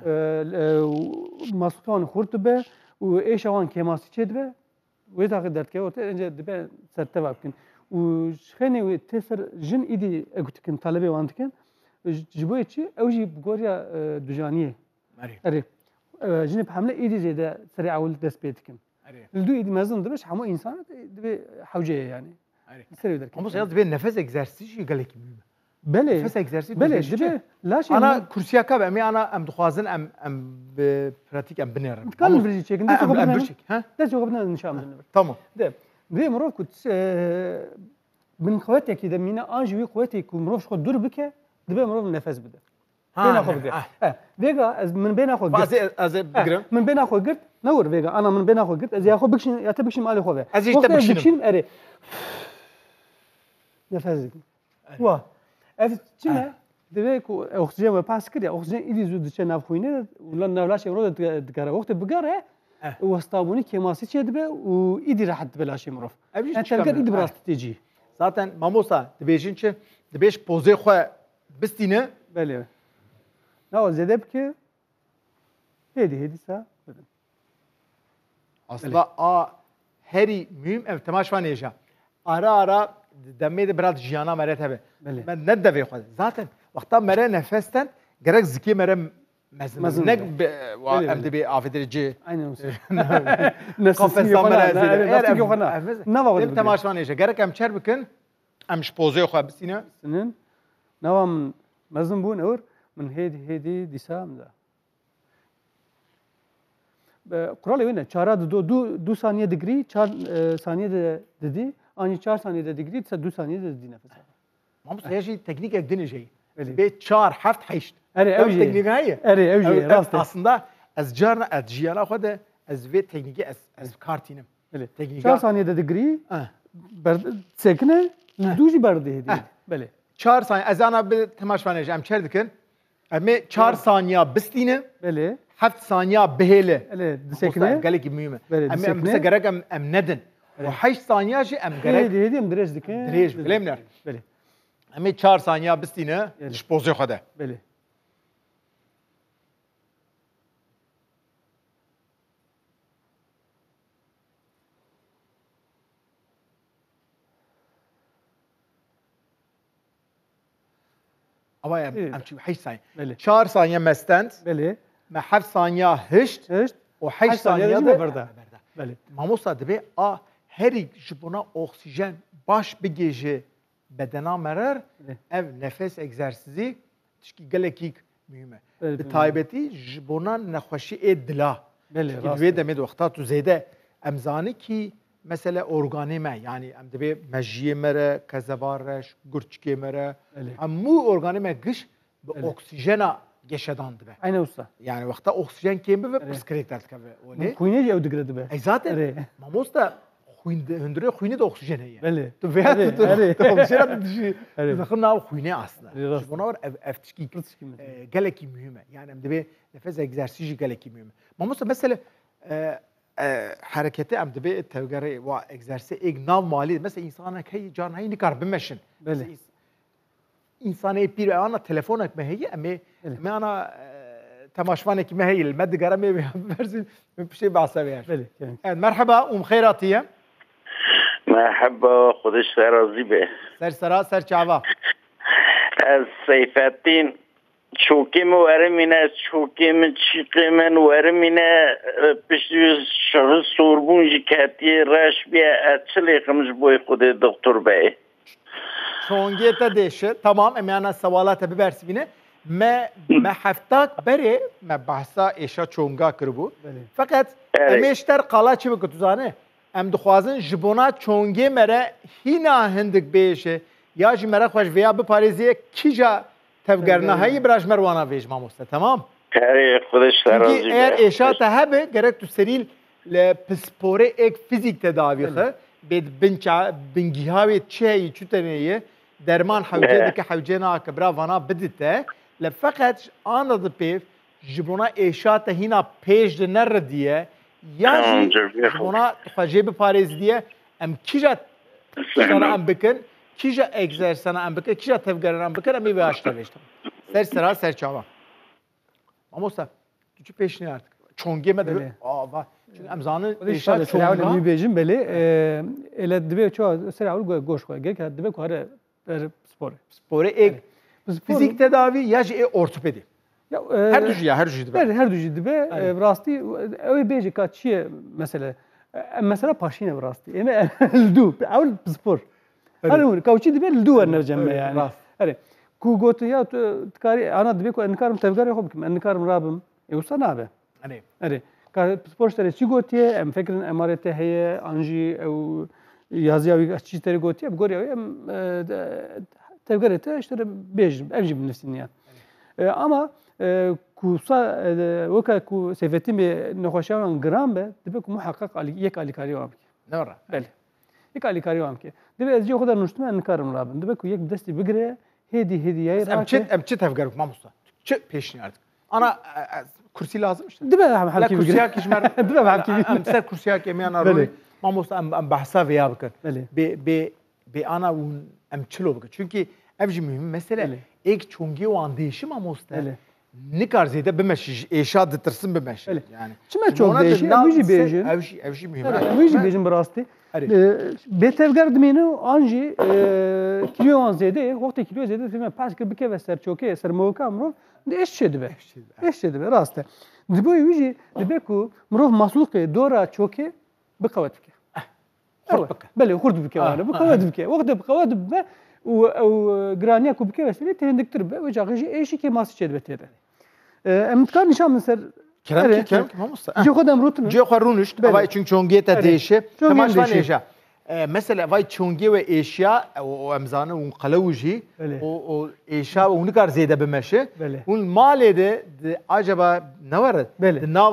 مسلوقان خورت دبه وإيشوان كماسي دبه ويدا قدرت كه وقت إنجا دبه سر تبابكن وشخني وتسر جن إدي أقولكن طلبة وانتكن جبوي شيء أوجي بقوليا دجانية أري جنب حملة إيدي زيادة سريعة ولدس بيتكم. الدو إيدي مازن دبش حمو إنسان دبي حوجية يعني. سريع درك. هم صياد دبي نفس إكزرسيج يقلك مهم. بله. نفس إكزرسيج. بله دبي لا شيء. أنا كرسي كاب أمي أنا أم دخوازن أم ببراتيك أم بنير. نتكلم بريجي تشيك. أم بريجي ها؟ ده شو قبلنا نشام بنير. تمام. ده مرة كنت من قوتي كده مينا أجوي قوتي كمروش خد دور بك دبي مرة من نفس بده. بين أخو بقى. فيجا من بين أخو قرت. أز بقرن. من بين أخو قرت نور فيجا أنا من بين أخو قرت أزي أخو بكشين يتبكشين مالي خوه. أزي يتبكشين. أري. نفسك. وا. أفتشنا دبيك أخزين وباس كده أخزين إدي زود شيء نافخوينه ولا نفلاش يمرود تقرأ وقت بقرأ واستابوني كماسي شيء دبي وإدي راح تبلاش يمرف. أنت تلقى إدي براست تيجي. zaten mamosa dibêjin çi dibêj pozê xwe bistîne. بله. نه زده که هدی سا بدن. Aslında heri mühim ev temaşvan neja. Ara demê de biraz jiyana meret hebe. Ben ne devê xwe. Zaten vakta mere nefesten gerek zikê mere mezin. Ne em dibê afedirici. Aynen olsun. Kafestan mere zede. Lastik yok ana. Ne var? Dem temaşvan neja. Gerek em çer bikin. Em ji pozê xwe bistîne. Senin nevam mezin bûn eur من هدي دسام ده قرالي وين 2 ثانية دقري 4 ثانية ددي أني 4 ثانية دقري 2 ثانية ددي نفسها ما بس هي شيء تكنيك أقدني شيء بيت 4 حفت حيشت أري أوجي تكنيك هي أري أوجي راسته أصلاً از جارنا از جيانا خده از في تكنيك از كارتينم تكنيك 4 ثانية دقري برد سكنة دوجي برد هدي بله 4 ثانية از أنا بتماشفانيش أم شردكن أمي 4 ثانية بستينه بله 7 ثانية بهله بله دسكنه قال لك مهمة أمي بس جرك أم ندن و8 ثانية شيء أم جرك هدي أم دريج دكان دريج بله منر بله أمي 4 ثانية بستينه شبوزي خده بله أما أم شو 8 ثانية 4 ثانية مستند بله ما 7 ثانية هشت و8 ثانية برده بله ما مصاد به هری جبنا أكسجين باش بگیجه بدنا مرر اف نفس egzersizi تشکی گلکی مهمه به تایبتی جبونا نخوشی دلا که دوی دمید وقتا تو زیده امزانی کی مثلا ارگانیمه یعنی ام دبی مجیه مره کزبارش گرچکی مره امو ارگانیمه گش به اکسیژن گشدان دبه aynı usta yani وقتا اکسیژن کیم به پرسکریت داد که ولی خوینه یا دگرد به ای zaten ماموستا هندره خوینه ده اکسیژن هیه بله تو وقت تو اکسیژن دشی دخلنا خوینه اصلا بنا افتشکی گلکی مهمه yani ام دبی نفس egzersizi گلکی مهمه ماموستا مثلا حرکت ام دبی توگره و egzersizi ایک نام مالی مثلا انسان کی جان هی نکار بمشن بله انسان پیر انا تلفونك ما هي ما انا تماشفانك ما هي المد قرمي برزي بشي بعصبياش مرحبا خيراتيه مرحبا خودش راضی به سر چاوا از سیفتین چوکیم ورمینه چوکیم چیقیمن ورمینه پشتی شخص سوربون جکتی رش بیا اچلی خمش بوی خود دکتر بای شونگیتا دیشه تمام امیانا سوالات ببرسبینه ما هفتاك بري ما بحثا ايشا چونگا کربو فقط امیشتر قالا چی بکتو زانه ام دخوازن جبونا چونگی مره هینا هندک بیشه یا جی مره خوش ویا بپاریزیه کی جا تفگرنا هایی براش مروانا ویج ماموسته تمام؟ کاری خودش راضی به اگر ایشا تهبه گرک تو سریل لپسپوره ایک فیزیک تداوی خه بید بنگیهاوی چهی چوتنیه درمان حوجه دکه حوجه ناکه برا وانا بدیته لفقط آن ده پیف جبونا ایشا تهینا پیش ده نردیه یا جبونا خواجه بپاریز دیه ام کی جا سانا ام بکن کی جا اگزرسانا ام بکن کی جا تفگرن ام بکن امی بیاشته بیشتم سر چاوا ماموستا تو چی پیش نی artık çonge me ava çünkü emzanı inşallah selavle mi bejim beli ele dibe çoğu selavle goş koy gerek dibe ko hare spor ek fizik tedavi ya ortopedi ya her düzü dibe rasti ev beji kaçıya mesela paşine rasti eme ldu اول spor hani kauçi dibe ldu nercem yani hani ku gotu ya tkari ana dibe ko enkarım tevgare hob kim enkarım rabım yoksa ne abi hani spor işleri çi gotiye em fikrin emarete heye anji ev yazıya çi teri gotiye bu görüyor em tevgarete işte bejim evcim nefsini yani ama kusa vaka ku sefetimi nexoşavan gram be dibe ku muhakkak yek alikari var ki ne var beli yek alikari var ki dibe ezci o kadar nuştum enkarım rabın dibe ku yek desti bigre hediye emçit tevgaruk mamusta çi peşini artık ana kursi lazım işte dibe halki kursiya kişmer dibe halki amser kursiya kemiyan arı mamusta am bahsa veya bakın be ana un emçilo bakın çünkü evci mühim mesele ek çongi o andeyişim mamusta nikar zede bemeş eşa dıtırsın bemeş yani çime çok değişik evci bejin evci mühim evci bejin brasti betevgar dmeni anji kilo an zede vakti kilo zede filme paske bike ve serçoke sermoka mro eşçe dibe raste dibe evci dibe ku mro masluk dora çoke بقوات بك بله خرد بك وانا بقوات بك وقت بقوات بك وجرانيا كوبك بس اللي تهندك تربه وجاغي ايش كي ماس تشد بتيره امتكار نشام مثل كلام ما مست جو خدم روتن جو خرونش باي çünkü çongiyete değişe tamaşvan eşya mesela vay çongi ve eşya o emzanı un qalavji o eşya onu kar zede bemeşe un malede acaba ne var nav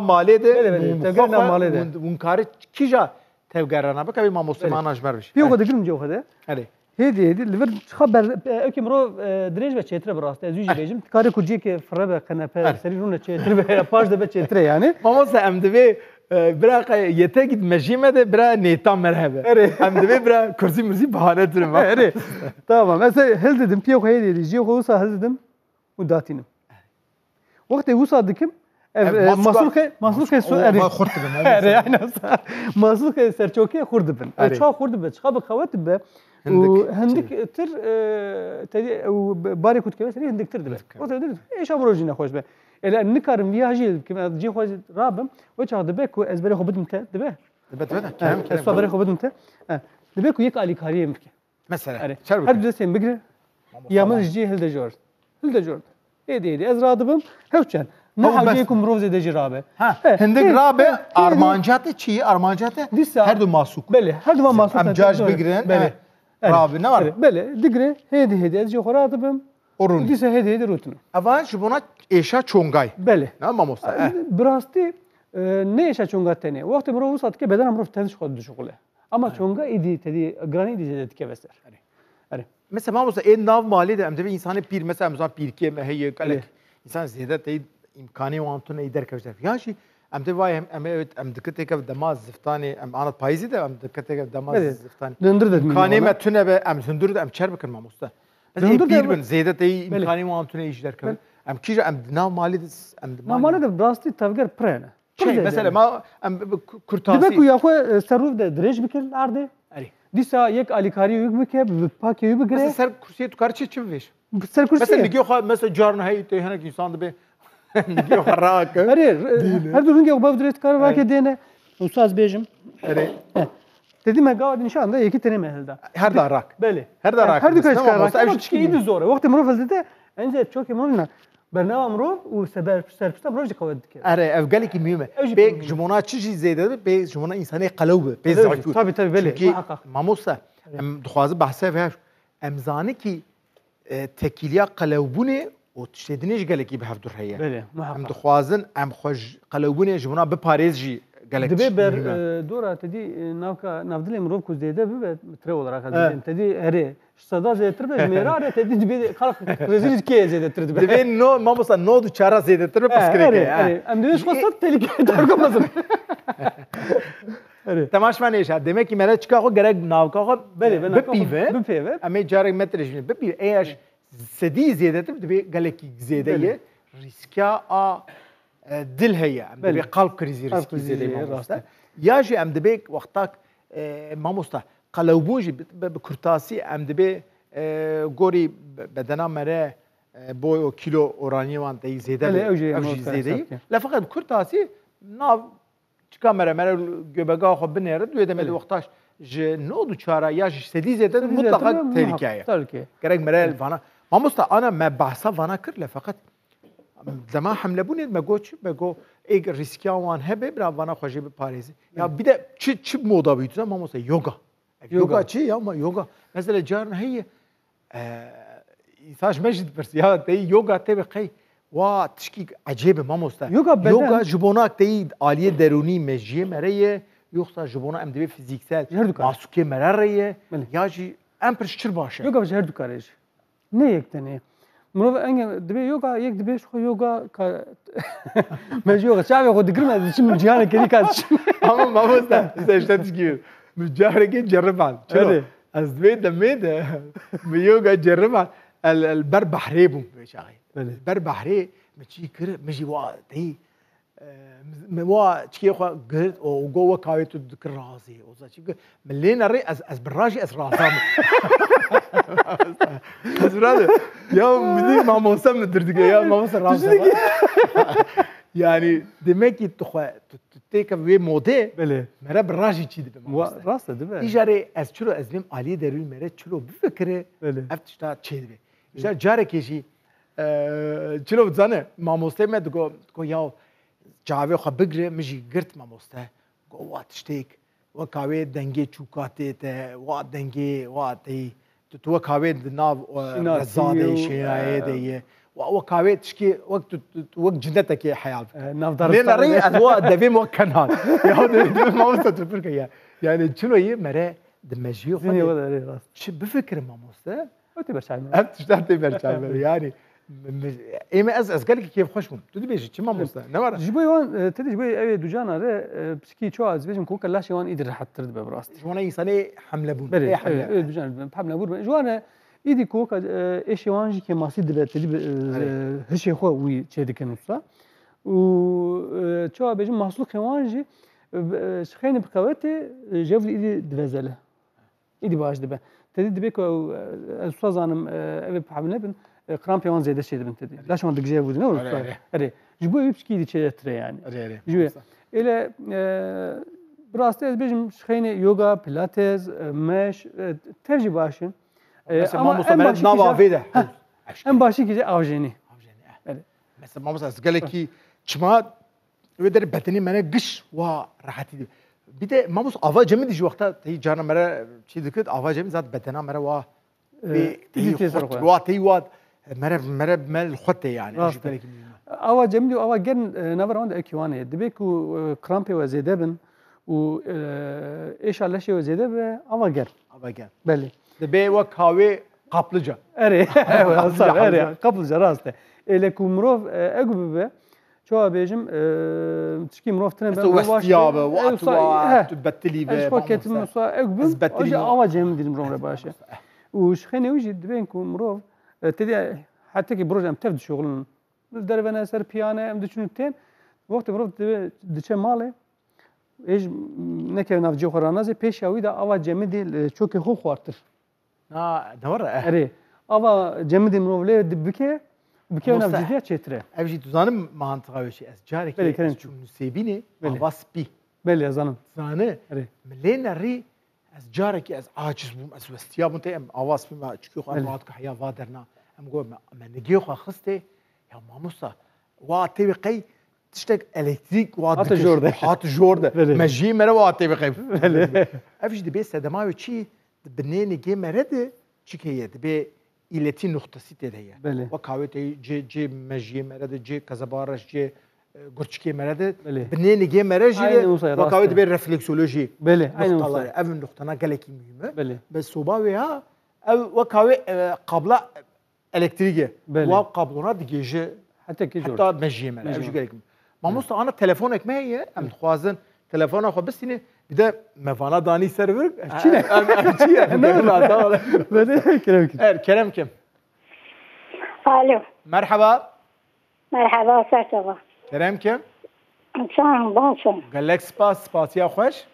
malede un kar kija tevgarana bak abi ma musliman ajmermiş bir o kadar gülüm jo kadar هدي لفر خبر اوكي مرو دريج بتشتري براسته زوجي بيجم كاري كوجي كي فربه كنبه سريرونه تشتري باج ده بتشتري يعني ما مس ام دبي برا يتجد مجيمه ده برا نيتا مرحبا ام دبي برا كرسي مرسي بهانه ترما تمام مثلا هل دم بيو هيدي جي خوسا هل دم وداتينم وقت يوصل دكم مسلوك سؤال خرط بن يعني مسلوك سرچوكي خرد بن چا خرد بن چا بخوات به وهندك تر وباري كنت كبس هندك تر دبل ايش امروجي نخوش به الا نكرم فياجي كما جي خوش رابم وجه دبك ازبري خو بدمت دبه كلام صبري خو بدمت دبك يك علي كاريم مثلا هر دستين بگره یا من جی هل دجورد ایدی از رادبم هوچن نه حاجیکم روز دجرابه هندک رابه ارمانجات چی ارمانجات هر دو ماسوک بله هر دو ماسوک ام جاج بگرن بله رابه نه var بله دیگره هدی از جو خرادبم orun دیسه هدی روتن avan şu buna eşa çongay بله نه ماموستا براستی نه eşa çongat tane وقت مرو وسط که بدن امروز تنش خود شغله اما çonga idi tedi grani dizede ke beser mesela mamosta en nav mali de emde bir insanı pir mesela mesela pir ki heye kalek insan ziyade tey imkanı wantun ider kavşter ya şey emde vay em evet em dikkat ev damaz ziftani em anat payzi de em dikkat ev damaz ziftani döndür dedim imkanı metüne be em zündür de em çer bakın mamosta döndür pir ben ziyade tey imkanı wantun ider kav em kije em nav mali de em mali de brasti tavger prene şey mesela ma em kurtasi dibe ku ya ku seruf de direj bikir arde دیسا یک آلیکاری یک بکه پاکی یک بگیره. مثلا سر کرسی تو کارچی چی میش؟ سر کرسی. مثلا نگی خواهد مثلا جار نهایی توی هنگ انسان دبی نگی خواهد راک. آره هر دو رنگی اوباف درست کار راک دینه. استاد بیشم. آره. دیدی مگاود نشان ده یکی تنه مهلدا. هر دار راک. بله. هر دار راک. هر دو کارش کار راک. چی ایدی زوره. وقتی مرو فلسده انجا چوکی مرو برنامه مرو و سرپستا مرو جی قوت دکه. آره افغانی کی میومه. بیگ جمونا چیزی زیاده بیگ جمونا انسانی قلوبه. بیگ زاویه. tabii بله. ماموسا ام دخوازه بحثه و امزانه کی تکیلیا قلوبونه و تشتدنیش گله کی به هفت هیه. بله. ام دخوازن ام خوش قلوبونه جمونا به پاریس جی گله. دبی بر دورا تدی نافدل امروز کوزیده بی متره olarak hazırlayın. Tedi eri sada zeytir be mirare tedi dibê xalq rezil kê zêdetir dibe. Dibê no mamosa no du çara zêdetir be piskireke. Em dibê xwestat tehlikeye targamazın. تماشا نشه demek ki mera çıkıyor gerek navka bele bipive ama jarek metrejini bipive eğer sedi ziyadetim de bir galeki ziyadeye riska a dil heye de bir kalp krizi riski ziyadeye mamosta ya ji em de bir vaktak mamosta qalawbunji bi kurtasi em de bir gori bedena mere boy o kilo orani wan de ziyade la fakat kurtasi nav kamera mera göbeğe xo binere دوی دمه وقتاش ج نو دو چاره یا ج سدی زده مطلقا تهلیکه gerek mera fana mamusta ana me bahsa fana kirle fakat zama hamle bunu me goç me go ek riskya wan hebe bra fana xoje be parizi ya bir de çi moda buydu mamusta yoga çi ya ma yoga mesela car هي İnsan mecid pers ya te yoga te be qey وا تشكيك عجيبه ما مست يوغا جبوناك تي عاليه دروني مجيه مريه يوختا جبونا ام دي فيزيكسل ماسوكي مراريه ياجي ام برشتر باشه يوغا بجهر دكاريج نه يك تنه مرو انغ دبي يوغا يك دبي شو يوغا مجي يوغا شعبي خد قرنا شنو جيانا كدي كاش اما ما مست استشتت تشكيل مجارك جرب عن از دبي دميد يوغا جرب البر بحريبو شاغي بر بحری مچی کرد مجی وا دی موا چی خو گرد او گو کاوی تو دکر رازی او چی ملین ری از براجی از رازام از براده ya مدی ما موسم دردگه ya ما موسم رازام yani demek ki تتك وی موده بله مرا براجی چی دی راست دی به ایجاره از چلو از بیم علی درول مره چلو بفکره افتشتا چی دی ایجار جاره کیشی چلو بزنه ماموسته مد گو یا جاوی خو بگره مجی گرت ماموسته گو وات شتیک و کاوی دنگی چوکاته ته وا دنگی وا تی تو کاوی ناو رزاده شینایه دی و کاوی تشکی وقت وقت جنته کی حیال ناو در لين ري ادوا دبي مو كنان يا ماموسته تفكر يعني چلو يه مره دمجي خو چه بفكر ماموسته تبرشاي انت اشتهتي برشاي يعني ايما از قال لك كيف خوشم تدي بيجي كما مصدا نمر جبوي وان تدي جبوي اي دوجانا ره بسكي شو از بيجم كوكا لاش وان يدير حتى ترد ببراست جوانا انساني حمله بون اي حمله دوجانا حمله بون جوانا ايدي كوكا ايش وانجي كي ماسي دبا تدي هشي خو وي تشدي كنصا و شو بيجم محصول خوانجي شخين بقوتي جوز ايدي دبزله ايدي باش دبا تدي دبيكو استاذانم ابي بحمله بن كرامبيون زياده شيء بنتدي لا شو عندك جايب ودنا اري جبوي يبسكي دي تشتري يعني اري جوي الى براستيز بيجم شخينه يوغا بيلاتيز مش ترجي باشن ما مستمر نوافيده ام باشي كي اوجيني مثلا ما بس قال لك شما ودر بتني من قش وراحتي بده ما بس افا جمد جو وقتها هي جانا مره شي ذكرت افا جمد ذات بتنا مره وا تي وات مره مال خطه يعني اوا جمدي اوا جن نبر عند اكيوانه دبيكو كرامبي وزيدبن و ايش على شيء وزيدب اوا جر بله دبي وكاوي قبلجه اري اري قبلجه راسته لكن مروف اقبه شو بيجم تشكي مروف تنبه وستيابه واتوا تبتلي به باكيت مسا اقبل اجي اوا جمدي المروف باشا وش خليني وجي دبينكم مروف تدي حتى كي بروج ام تفد شغل درب انا سر بيانه ام دشنتين وقت مروف دچه ماله ايش نكه نافجو خرانازي بيشاوي دا اوا جمدي چوكي خو خوارتر دوره اري اوا جمدي مروف له دبكه بكي نافجيا چتره ابجي تزانم منطقه وشي از جارك چون سيبيني واس بي بله زانم زانه ملين ري از جارك از عاجز بوم از وستياب انت ام اواز بما چكو خاطرات كحيا فادرنا ام جو ما نجيو خسته يا ماموسا واتي بقي تشتك الكتريك وات جورده مجي مره واتي بقي افش دي بس دما وشي بنين جي مرده چكيه دبي إلتي نقطة ستة هي وكاوتي جي مجي مرده جي كزبارش جي قرشكي مرده بنين جي مرجي وكاوتي بي رفلكسولوجي نقطة أفن نقطة نقلك مهمة بس صوباويها أو وكاوي قبل إلكتريكية وقبلنا دقيجة حتى مجي مرده أفش قالك ما مصطفى أنا تلفونك ما هي أم تخوازن تلفونه خو بس إني بده مفانا داني سيرفر كلام كم الو مرحبا ساتبا كلام كم انسان باشا قال لك سباس يا خوش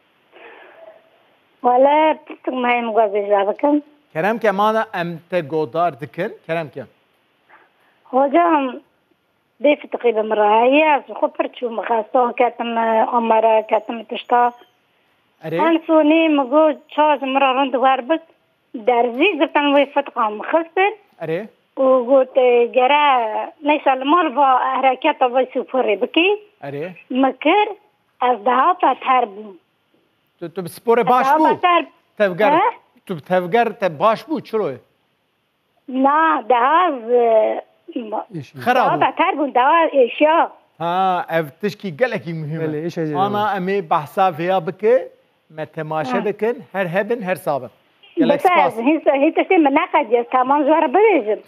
ولا ما هي مغازي بكم كلام كم انا امت قدار دكن كلام كم هوجام بيف تقريبا مراهية خبرت شو مخاصة كاتم أمرا كاتم تشتا أنسوني مقول شاز مرة رند واربط درزي زبطان ويفتقا مخصر وقلت جرا نيسا المرفا حركات ويسوفوري بكي مكر أزدهاتا تهربو تو بسپور باش بو تفگر باش بو چروه نا دهاز خراب تهربو دهاز اشياء افتشكي قلقي مهمة أنا أمي بحساب فيها بك ما تماشى بكن هر هبن هر صابن بس هي تسمى مناقد تمام زوار بريزم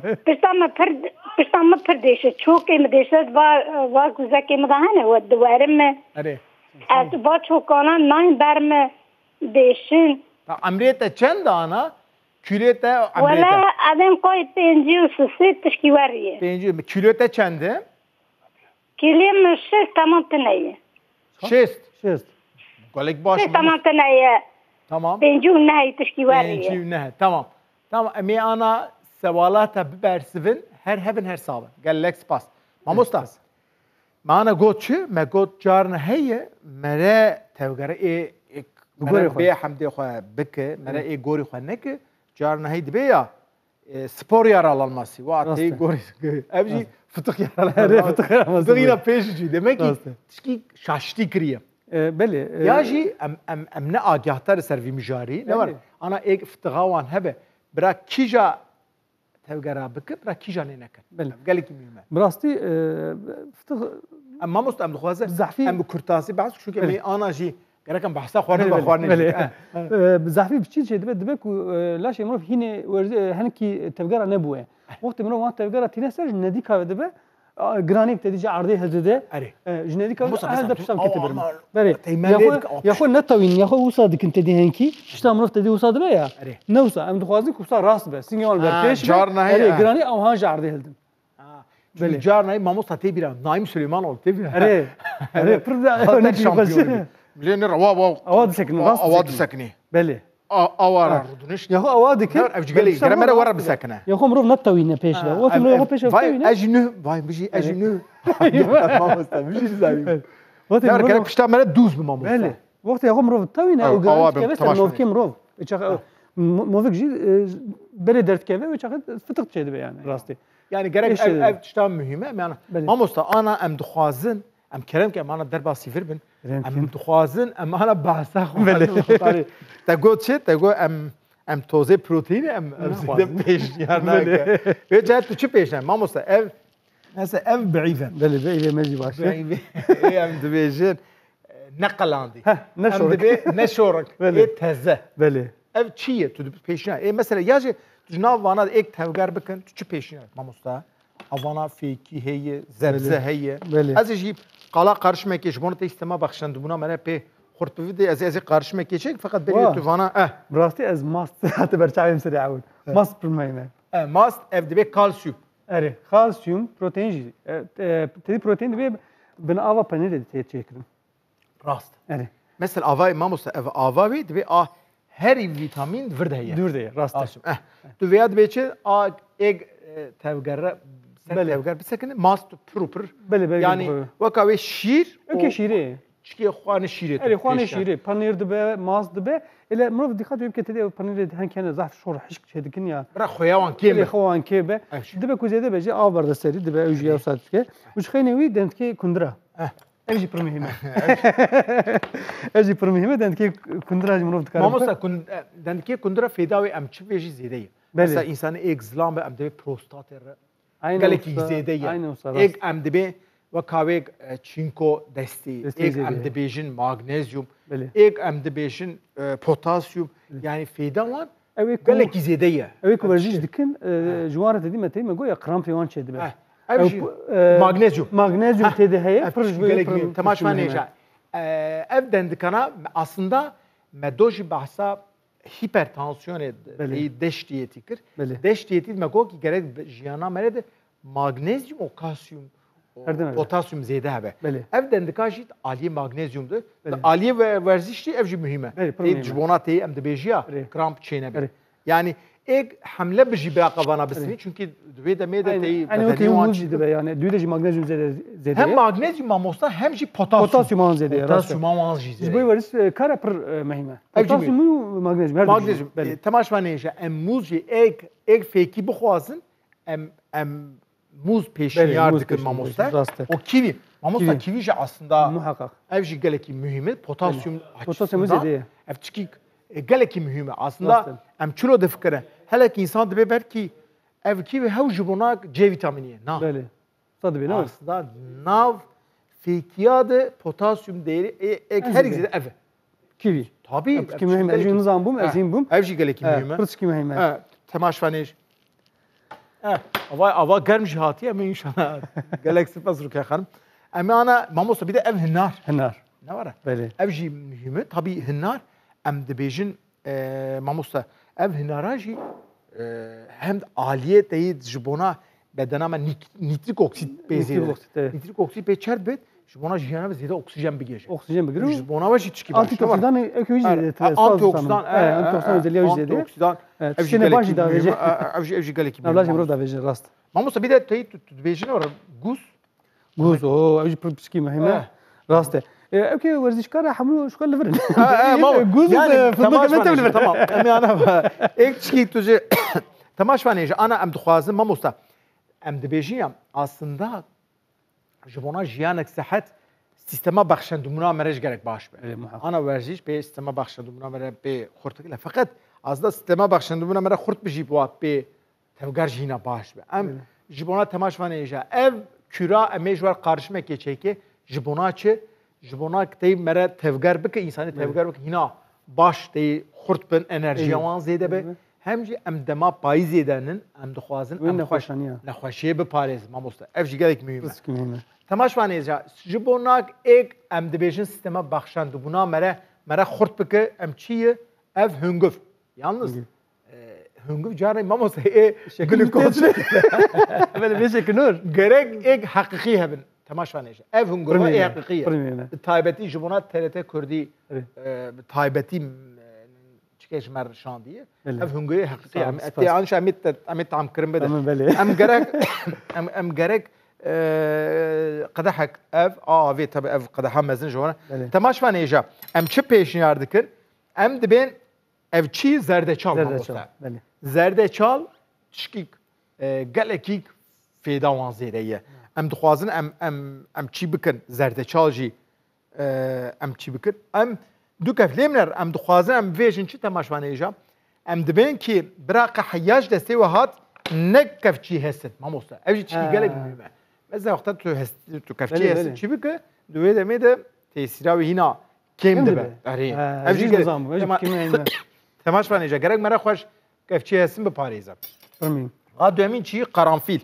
بستام پردیش چوکی مدیشت با گذکی مدهنه و دوارم از با چوکانا ناین برم دیشن عمریت چند آنا کیلوت عمریت ولا آدم قای پنجی و سوسی تشکیواریه پنجی کیلوت چنده کلیم شست تمام تنایه شست قالك باش شست تمام تنایه تمام بنجو نهي تشكيواريه بنجو نهي تمام امي انا سوالاتها ببرسفن هر هبن هر صابن قال لك سباس ما مستاس ما انا قلت شو ما قلت جارنا هي مرا توغر اي غوري بي حمدي خو بك مرا اي غوري خو نك جارنا هي دبيا سبور يار الماسي واتي غوري ابجي فتق يار فتقينا بيش جي دمكي تشكي شاشتي كريا بله ياجي ام نه آگاهتر سروی مجاری نور انا ایک فتغاوان هبه برا کیجا توگرا بک برا کیجا نکن بله قال لك مهمه براستي فتغ اما مستعمل خوازه ام كرتاسي بعض شو كمي انا جي قالكم بحسا خواني بزحفي بتشي شي دبك لا شي مروف هنا هنكي توگرا نبوه وقت منو ما توگرا تنسر ندي كا دبه جرانيك تدي عرضي هزده جناديك هذا بشام كتبر يا اخو نتوين يا اخو وصادك انت دي هنكي شتا مرف تدي وصاد بيا نوصا ام دخوازك وصا راس بس سينيال برتش جارنا هي جراني او هاج عرضي هلدم بله جارنا هي ماموس تبيرا نايم سليمان قلت اري بردا نكي لين روا اواد سكن اواد سكني بله اوار ردنش يا اخو اوادك افجلي جرمره ورا بسكنه يا اخو مروف نتوين بيش لا وقت مروف بيش فاي اجنو فاي بيجي اجنو ماموس مش زعيم وقت مروف بشتا مره دوز بماموس بله وقت يا اخو مروف توين او جرانيك بس مروف كي مروف موافق جی بله درد که و چقدر فتق چه به yani rastı. Yani gerek ev tiştan mühime yani mamosta ana em dixwazin em kerem ki em ana derba sîvir bin em dixwazin em ana bahsa xwazin te got çi te got em toze proteînê em zêde pêşniyar nake ve cihê tu çi pêşne mamosta ev mesela ev beîve بله beîve mecî baş beîve em dibêjin neqelandî ne şorak ne şorak ê teze بله ev çi ye tu pêşniyar mesela ya jî tu nav vana ek tevger bikin tu çi pêşniyar mamosta avana fêkî heye zebze heye ez jî qala qarşimekê ji bo te îstema baxşandibûna me re pê xurt bivî ez qarşimekê çek feqet berê tu vana rastî ez mast hatı berçavêm serê awil mast pirmayne mast ev dibe kalsiyum erê kalsiyum protein jî tedî protein dibe bin ava penêrê tê çêkirin rast erê mesela ava mamosta ev ava wê dibe a herî vîtamîn vir de heye dûr de ye rast tu vêya dibe çi a ek tevgere tevger bisekine mast proper yani weka wê şîr öke şîrê çikê xwane şîrê erê xwane şîrê panêr dibe mast dibe ele mirov dîqet wê bike tedê panêrê henkene zaf şor hişk çêdikin ya bira xweya wan kêm xwewan kê be dibe ku zêde be jî av berde serî dibe ew jî ew satike û ji xênê wî dendikê kundira ev jî pir mihîm e ev jî pir mihîm e dendikê kundira jî mirov dikare mamosta dendikê kundira fêda wê em çi vê jî zêde ye mesela însanê êk zilam be em divê prostatê re gelekî zêde ye êk em dibe weka wê çînko destî êk em dibêjin magnezyum êk em dibêjin potasyum yani fêda wan gelekî zêde ye ew ê ku werjîş dikin ji wan re tedî me tê me goya krampê wan çê dibe ev jî magnezyum têde heye pir ji gelekî temaşma nêja ev dendikana aslında me do jî behsa hipertansiyonê deş diyetî kir deş diyetî me got ki gerek jiyana me re de magnezyum û kalsiyum potasyum zêde hebe ev dendika jî aliyê magnezyumdur aliyê werzîş jî ev jî mühîm e ji bona tê em dibêjiya kramp çênebe yani ek hemle bijî bira qevana bisînî çünkü divê demê de tê jî dibe yani dû de jî magnezyum zêde hem magnezyum mamosta hem jî potasyum wan zêde potasyum wan jî zêde ji bo werî kara pir mehîm e potasyum û magnezyum temaşma nêje em mûz jî ek fêkî bixwazin em mûz pêşniyar dikin mamosta o kivî mamosta kivî jî aslında muhakkak ev jî gelekî mühîm e potasyum zêde ye ev çikî gelekî mühîm e aslında em çilo difikire helek insan dibe belki ev kivî hew ji bona C vitamînî ye na belê sadibê aslında nav fêkiya de potasyum değeri ek her ikisi ev kivî tabii ki mühîm ez jî nizam bûm ez hîn bûm ev jî gelekî mühîm e pir mühîm e temaşvanêj ava germ jî hatiye em înşallah gelek spas rûke xanim em ana mamosta bir de ev hinar ne var belê ev jî mühîm e tabii hinar em dibêjin mamosta ev hinara jî hem aliyê teyî ji bona bedena me nîtrik oksit pê zêde nîtrik oksit pê çerd bêt ji bona jiyana zêde oksijen bigêje oksijen bigirin ji bona we jî çikî antioksidan ek jî zêde antioksidan özelliği jî zêde antioksidan ev jî başî davêje ev jî gelekî evla jî mirov davêje rast mamosta bir de teyî tu dibêjin or guz o ev jî pir pişkî mühîm e rast e اوكي ورزشكار حملوا شغل لفرن جوز يعني tamam yani ek çiki tuje tamaşvanêje ana em dixwazin mamosta em dibêjiyam aslında ji bona jiyanek sehet sistema baxşandimûna me re ji gerek baş be ana werjîş pê sistema baxşandimûna me re pê xurtikile feqet azda sistema baxşandimûna me re xurt bijî wat pê tevger jîna baş be em ji bona temaşvanêje ev küra em ê ji wer qarşimekê çêkê ji bona çi ji bona tey mere tevger bike insanê tevger bike hîna baş tey xurt bin enerjiya wan zêde be hem jî em dema payî zêdenin em dixwazin em nexweşiyê biparêzin mamosta ev jî gelek mühîm e temaşvanêje ji bona ek em dibêjin sistema baxşandibûna mere xurt bike em çi ye ev hûngûv yalnız hûngûv carê mamosta glûkoz belê gerek ek heqîqî hebin temaşvanêje ev hûngûva ê heqîqî ye taybetî ji bona TRT Kurdî taybetî çikê ji me şandiye ev hûngûyê heqîqî ye tê anîş em ê tam kirin bide em gerek qedehek ev avê tabi ev qedeha mezin ji wana temaşvanêje em çi pêşniyar dikin em dibên ev çi zerdeçal mamosta. Zerdeçal tişkî gelekî fêda wan zêde ye. Em dixwazin em çi bikin zerdeçal jî em çi bikin. Em du kev lêmner em dixwazin em vêjin çi temaşvanêja em dibên ki biraqa heyaj destê we hat ne kevçî hestin mamosta. Ev jî tişkî gelek mühim e. Mesela wexta tu kevçî hestin çi bike di wê demê de tesîra wî hîna kêm dibe. Ev jî nizam temaşvanêja gerek mere xweş kevçî hestin biparêze. Ha duhemîn çi qaranfîl.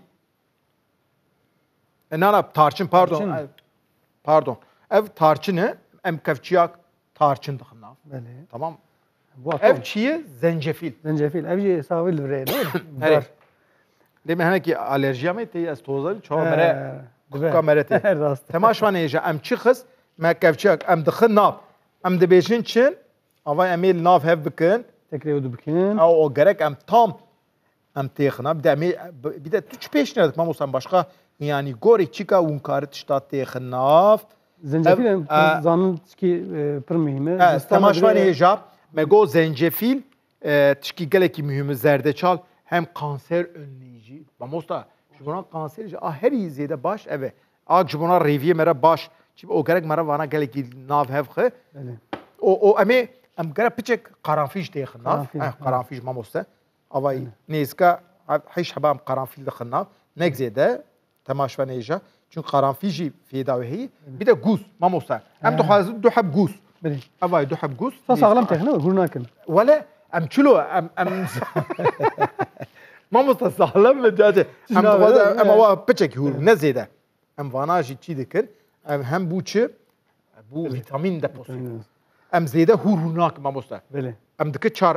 Nana tarçın pardon. Ev tarçın e em kevçiyak tarçın dixin nav. Tamam. Ev çiye zencefil. Zencefil. Ev jî savî li virê ne? Deme henekî alerjiya me tê ez tozan çawa mere kuka mere tê. Temaşvanêja em çi xis me kevçiyak em dixin nav. Em dibêjin çin ava em ê li nav hev bikin. Tekrê dibikin. O gerek em tam em têxina bir de tu çi pêş nedik mamosta başka yani gorê çika hûn kari tişta têxin nav. Zencefil zanın ki pir mühim e. Temaşvanêja me got zencefîl tişkî gelekî mühim e zerdeçal hem kanser önleyici. Mamosta ji bona kanser jî herî zêde baş ev e. Ak ji bona rêviyê mere baş. Çi o gerek mere vana gelekî nav hev xe. O em gerek piçek qaranfîl jî têxin nav. Qaranfîl mamosta. Avay nêzka heş heba em qaranfîl dixin nav. Nek zêde temaşvanêja. Çünkü qaranfîl jî fêda heye. Bir de gûz mamosta. Em dixwazin du heb gûz. Avay du heb gûz. Sağlam têxine hûr nakin. Wele em çilo em mamosta sağlam mı cace? Em dixwazin em ava piçek hûr ne zêde. Em vana jî çi dikin. Em hem bû çi bû vîtamîn deposu. Em zêde hûr nakin mamosta. Em dike çar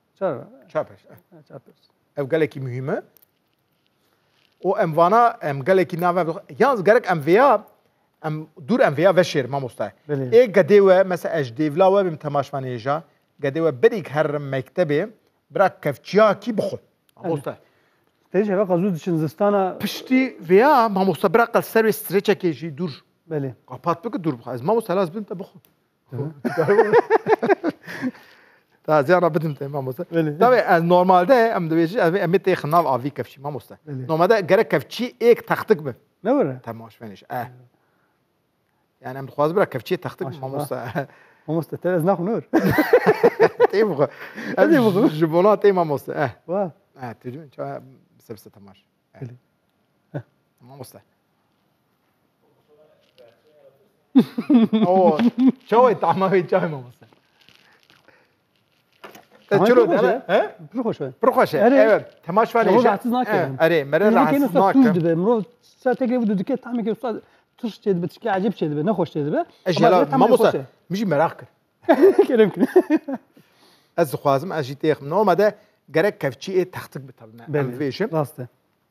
ev gelekî mühim e. O em vana em gelekî nave yalnız gerek em vêya em dur em vêya veşêr mamosta. Ê gedê we mesela ez dêvla we bim temaşvanêja gedê we berîk herim mektebê bira kevçiyakî bixwe mamosta. Têjî heva qazû diçin zistana piştî vêya mamosta bira qel ser wê strêçekê jî dur. Belê. Qapat bike dur bixwe. Ez mamosta laz bidim te bixwe. Ta ziyara bidim te mamosta. Tabii ez normalde em dibêjî em ê têxin nav avî kevçî mamosta. Normalde gerek kevçî êk textik be. Ne var? Temaşvanêja. Yani em dixwazim bira kevçiyê textik mamosta. Mamosta te ez naxwin ûr. Tê bixwe. Ez ê bixwe. Ji bona tê mamosta. Wa. Tecrübe çawa sebze temaş. Mamosta. O çawa tamamen çay mamosta. Çilo da he? Proxoş. Evet. Temaşvanêja. Are, mere rahatsız nakim. Dibe, mro strateji bu dike tam ki usta tuş çedi bitki acayip çedi ne hoş çedi be. Ejela mamosta. Mijî merak kir. Kerem ki. Ez dixwazim ez jî têxim. Normalde gerek kevçiyê textik bi tabii. Em vêjim. Rast e.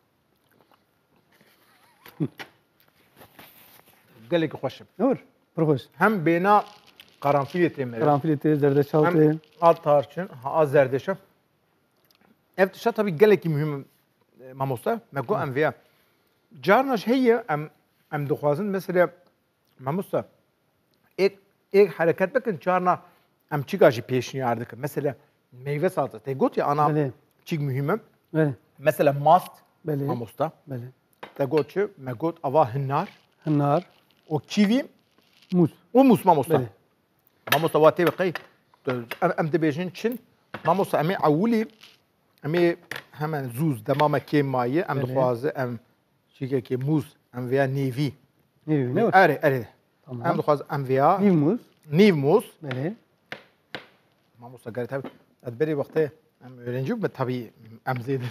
Gelekî xweş e. Nur. Proxoş. Hem bêna qaranfîlê tê me. Qaranfîlê tê zerdeçal tê. Alt tarçın, az zerdeçal. Ev tişta tabii gelekî mühim mamosta. Me got em vêya. Carna ji heye em dixwazin mesela mamosta êk hereket bikin carna em çika jî pêşniyar dikin. Mesela meyve salata. Te got ya ana çik mühim e. Mesela mast mamosta. Te got çi me got ava hinnar. O kivi muz. O muz mamosta. Mamosta wa tê biqî em dibêjin çin mamosta em ê ewilî em ê hemen zûz demama kêm mayê em dixwazin em çîkekê muz em vêya nêvî. Ne var? Erê. Em dixwazin em vêya nîv muz. Mamosta gerek tabii. Berê wextê em öğrenci bû tabii em zêde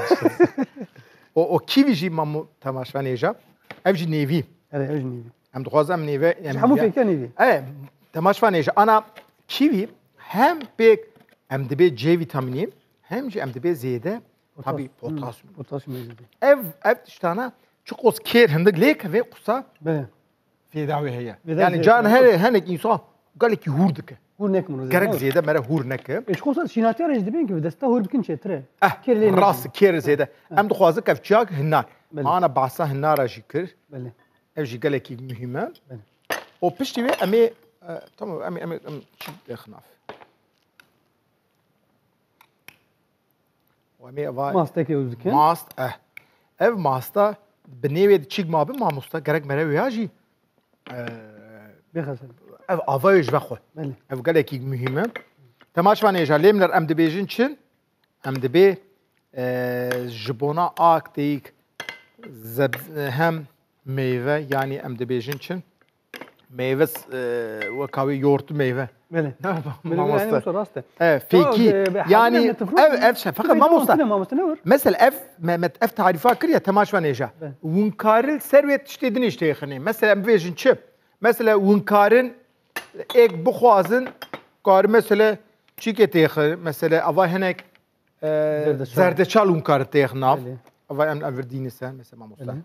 o kivi jî mamu temaşvanêja ev jî nêvî. Ev jî nêvî. Em dixwazin em nêve hemû fêke nêvî. Temaşvanêja ana kivi hem pêk em dibe C vitamini hem jî em dibe zêde tabii potasyum. Ev tiştana çi qos kêr hindik lêk vê qusa fêda wê heye. Yani can hinek însan gelekî hûr dike. Hûr nekim. Gerek zêde mere hûr neke. Eşkosa şînatiyar jî dibin ki desta hûr bikin çêtir e. Rast kêr zêde. Em dixwazin kevçiyak hinnar. Ana bahsa hinnara jî kir. Ev jî gelekî mühim e. O piştî wê em ê tamam em çi xinaf. وامي افا ماستك يوزك ماست اف ماستا بنيوي تشيك ما بماموستا غرق مرا وياجي بخسن اف افايج بخو اف قالك مهمه تماش واني جاليملر ام دبيجن تشن ام دبي جبونا اكتيك هم meyve yani em dibêjin çin meyve wekawî yoğurt meyve. Bele. Mamosta. Fêkî yani ev fakat mamosta. Mesela ev tarifa kiriye temaşva neja. Winkaril servet tiştedin işte yaxine. Mesela em bêjin çi. Mesela winkarin ek bixwazin kar mesela çike texe mesela ava hinek zerdeçal winkar tex nav. Ava em everdînise mesela mamosta.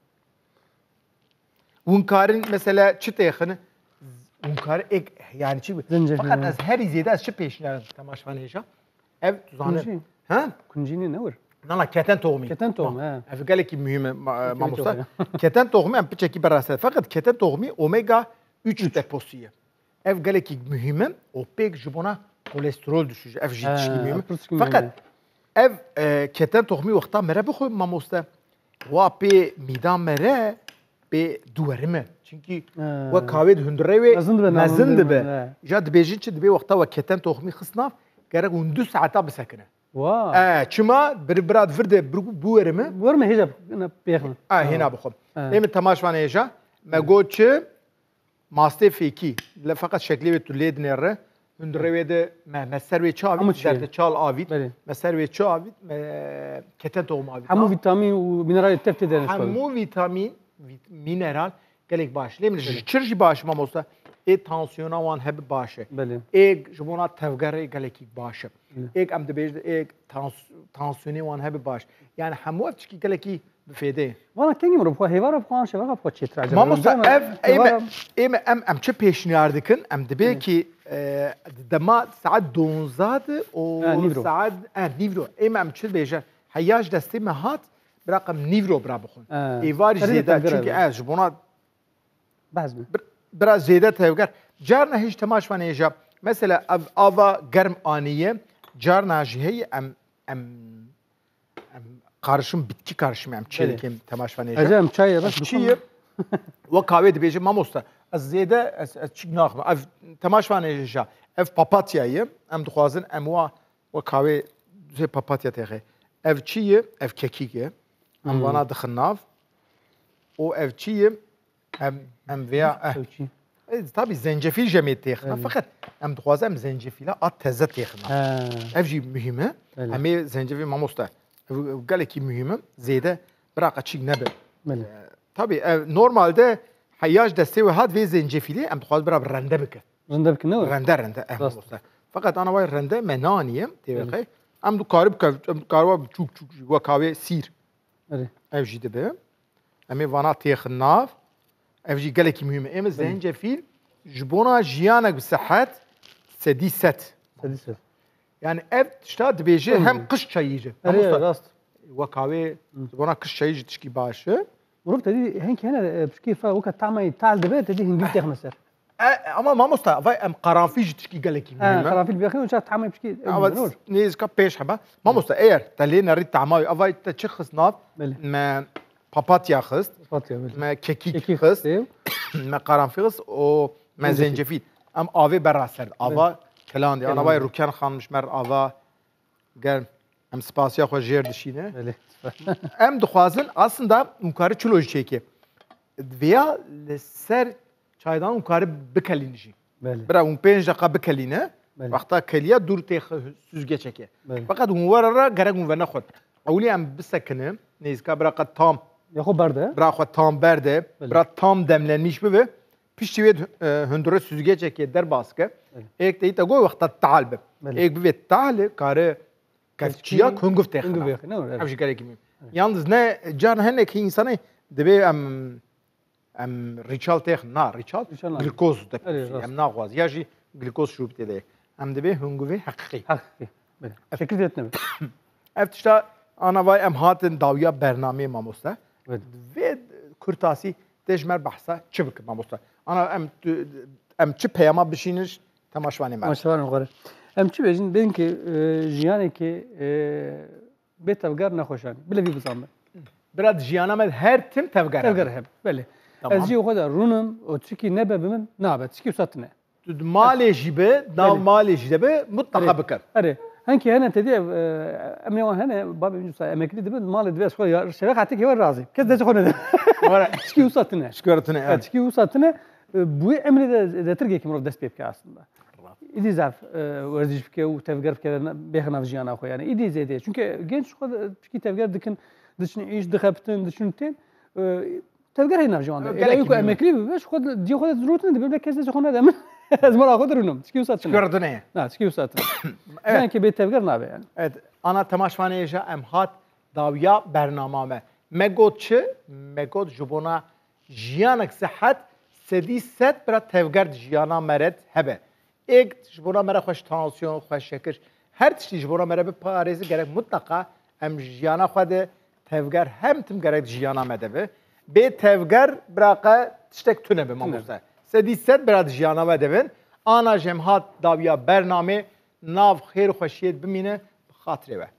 Winkarın mesela çi texini Winkar ek yani çi fakat az her izede az çi peşiner tamaşvanêja ev tuzanı ha kuncini ne var nala keten tohumi ha ev geleki mühim mamosta keten tohumi em piçeki berasa fakat keten tohumi omega 3 deposiye ev geleki mühim o pek jibona kolesterol düşücü ev jitişki mühim fakat ev keten tohumi vakta mere bixu mamosta wa pe midan mere به دوره çünkü و kahve hündüre ve mezindi be jad bejin çi be vaqta ve keten tohmi xısnaf gerek undü saata besakine çima bir brad verde bu verme hecab ana peyxna hena bixum em tamaşvan heja megoçi maste feki la fakat şekli ve tuled nere hündüre ve de meser ve çavit derde çal avit meser ve çavit keten tohum avit hamu vitamin و mineral tefte deriz hamu vitamin mineral gelek baş. Lemle çirji baş mamosta tansiyona wan hep baş. Ek jibona tevgere gelek baş. Ek am debej ek tansiyoni wan hep baş. Yani hamu afçki gelek bifede. Valla kengi mro bu hevara bu anşe vaka bu çetra. Mamosta ev em çe peşniyardıkın em debe ki dema saat 12 o saat nivro em çe beje hayaj desti mehat برقم نيفرو برابخون ايواري زيادة çünkü az buna biraz زيادة tevger jarna hiç temaş van ejab mesela ava germ aniye jarna jihe em karışım bitki karışımı em çelikim temaş van ejab ecem çay bas çiğ ve kahve de beje mamosta az زيادة az çık naxma ev temaş van ejab ev papatyayı em dixwazin em wa ve kahve ze papatya texe ev çiğ ev kekiye ام وانا دخناف او اف تشي ام فيا طبعا زنجفيل جميل تيخنا فقط ام دخوازم زنجفيل ات تزه تيخنا اف جي مهمه امي زنجفيل ما مستا قال لك مهمه زياده براقه تشي نبه طبعا نورمالده حياج دستي وهاد في زنجفيل ام دخواز برا رنده بك نو رنده فقط انا واي رنده منانيه تيخي ام دو قارب چوك وكاوي سير ev jî dibe em ê vana têxinav ev jî gelekî mühim e em zencefîl ji bona jiyanek bi sehet sedî set yani ev tişta dibêje hem kış çayî jî rast ve kahve ji bona kış çayî jî tişkî baş e Murat tedî henk hene pişkîfa weka tamayî tal dibe tedî hingî texne ser ama mamosta vay em qaranfî jî tişkî gelekî mühim e qaranfî bixî û ça tamayî pişkî nêzîka pêş hebe mamosta eğer te lê nerî tamayî avay te çi xisnav me papatya xist me kekîk xist me qaranfî xist û me zencefîl em avê bera ser ava kelandê ana vay rûken xanmiş mer ava gel em spasiya xwe jêr dişîne em dixwazin aslında mukari çilo jî çêke veya li ser çaydan mukari bikelîn jî bira hûn 5 deqa bikelîne wexta keliya dûr tê süzge çeke fakat hûn were gerek hûn ve nexwet ewlî em bisekinin nêzîka bira qet tam yaxwe berde bira xwe tam berde bira tam demlenmiş bibe piştî wê hûndure süzge çeke derbaske êk te goy wexta tal be êk bibe talê kare kefçiya hunguv têxine ev jî gerekî mî yalnız ne can hinekî insanê dibe em rîçal têxin na rîçal glîkoz de em naxwaz ya jî glîkoz şûrb tê de em dibe hunguvê heqîqî fikir etneme ev tişta ana vay em hatin dawiya bernameyê mamosta vê kurtasî tê ji me behsa çi bikin mamosta ana em çi peyama bişînin temaşvanê me em çi bêjin bên ki jiyanekê بێ تەڤگەر نەخۆشان بلەوی بزانبن برات ژیانە me her tim tevger تەڤگەر هەب بەێ ez jî xwe de rûnim û çikî nebe bi min nabe çikî wisa tune malê jî bi nav malê jî de bi mutlaka bikir erê henkî hene tedî em wan hene babê min emeklî dibin malê divê xwe şevek hetekê we razî kes dest xwe nede çikî wisa tune şikeretine çikî wisa tune bu emrê de tirgekî mirov dest pê bike aslında İdî zaf werziş bike û tevger bike bêxinav jiyana xwe yani îdî zêdê çünkü genç xwe çikî tevger dikin diçin îş dixebitin diçin tên tevger hênav jiwan de ku emeklî bibe xwe cî xwe de zirûtin dibe bile kes dest xwe nede min ez mala xwe dirûnim çikî wisa tune şikeretine na çikî wisa tune belki bê tevger nabe yani evet ana temaşvanê jî em hat dawiya bernama me me got çi me got ji bona jiyanek sihet sedî sed bira tevger di jiyana me re hebe ek ji bona me re xweş tansyon xweş şekir her tiştî ji bona me re biparêzî gerek mutlaka em jiyana xwe de tevger hem tim gerek jiyana me de bi bê tevger biraqe tiştek tune bi mamoste sedî sed bira jiyana me de bin ana jem hat dawiya bernamê nav xêr û xweşiyet bimîne bi xatirê we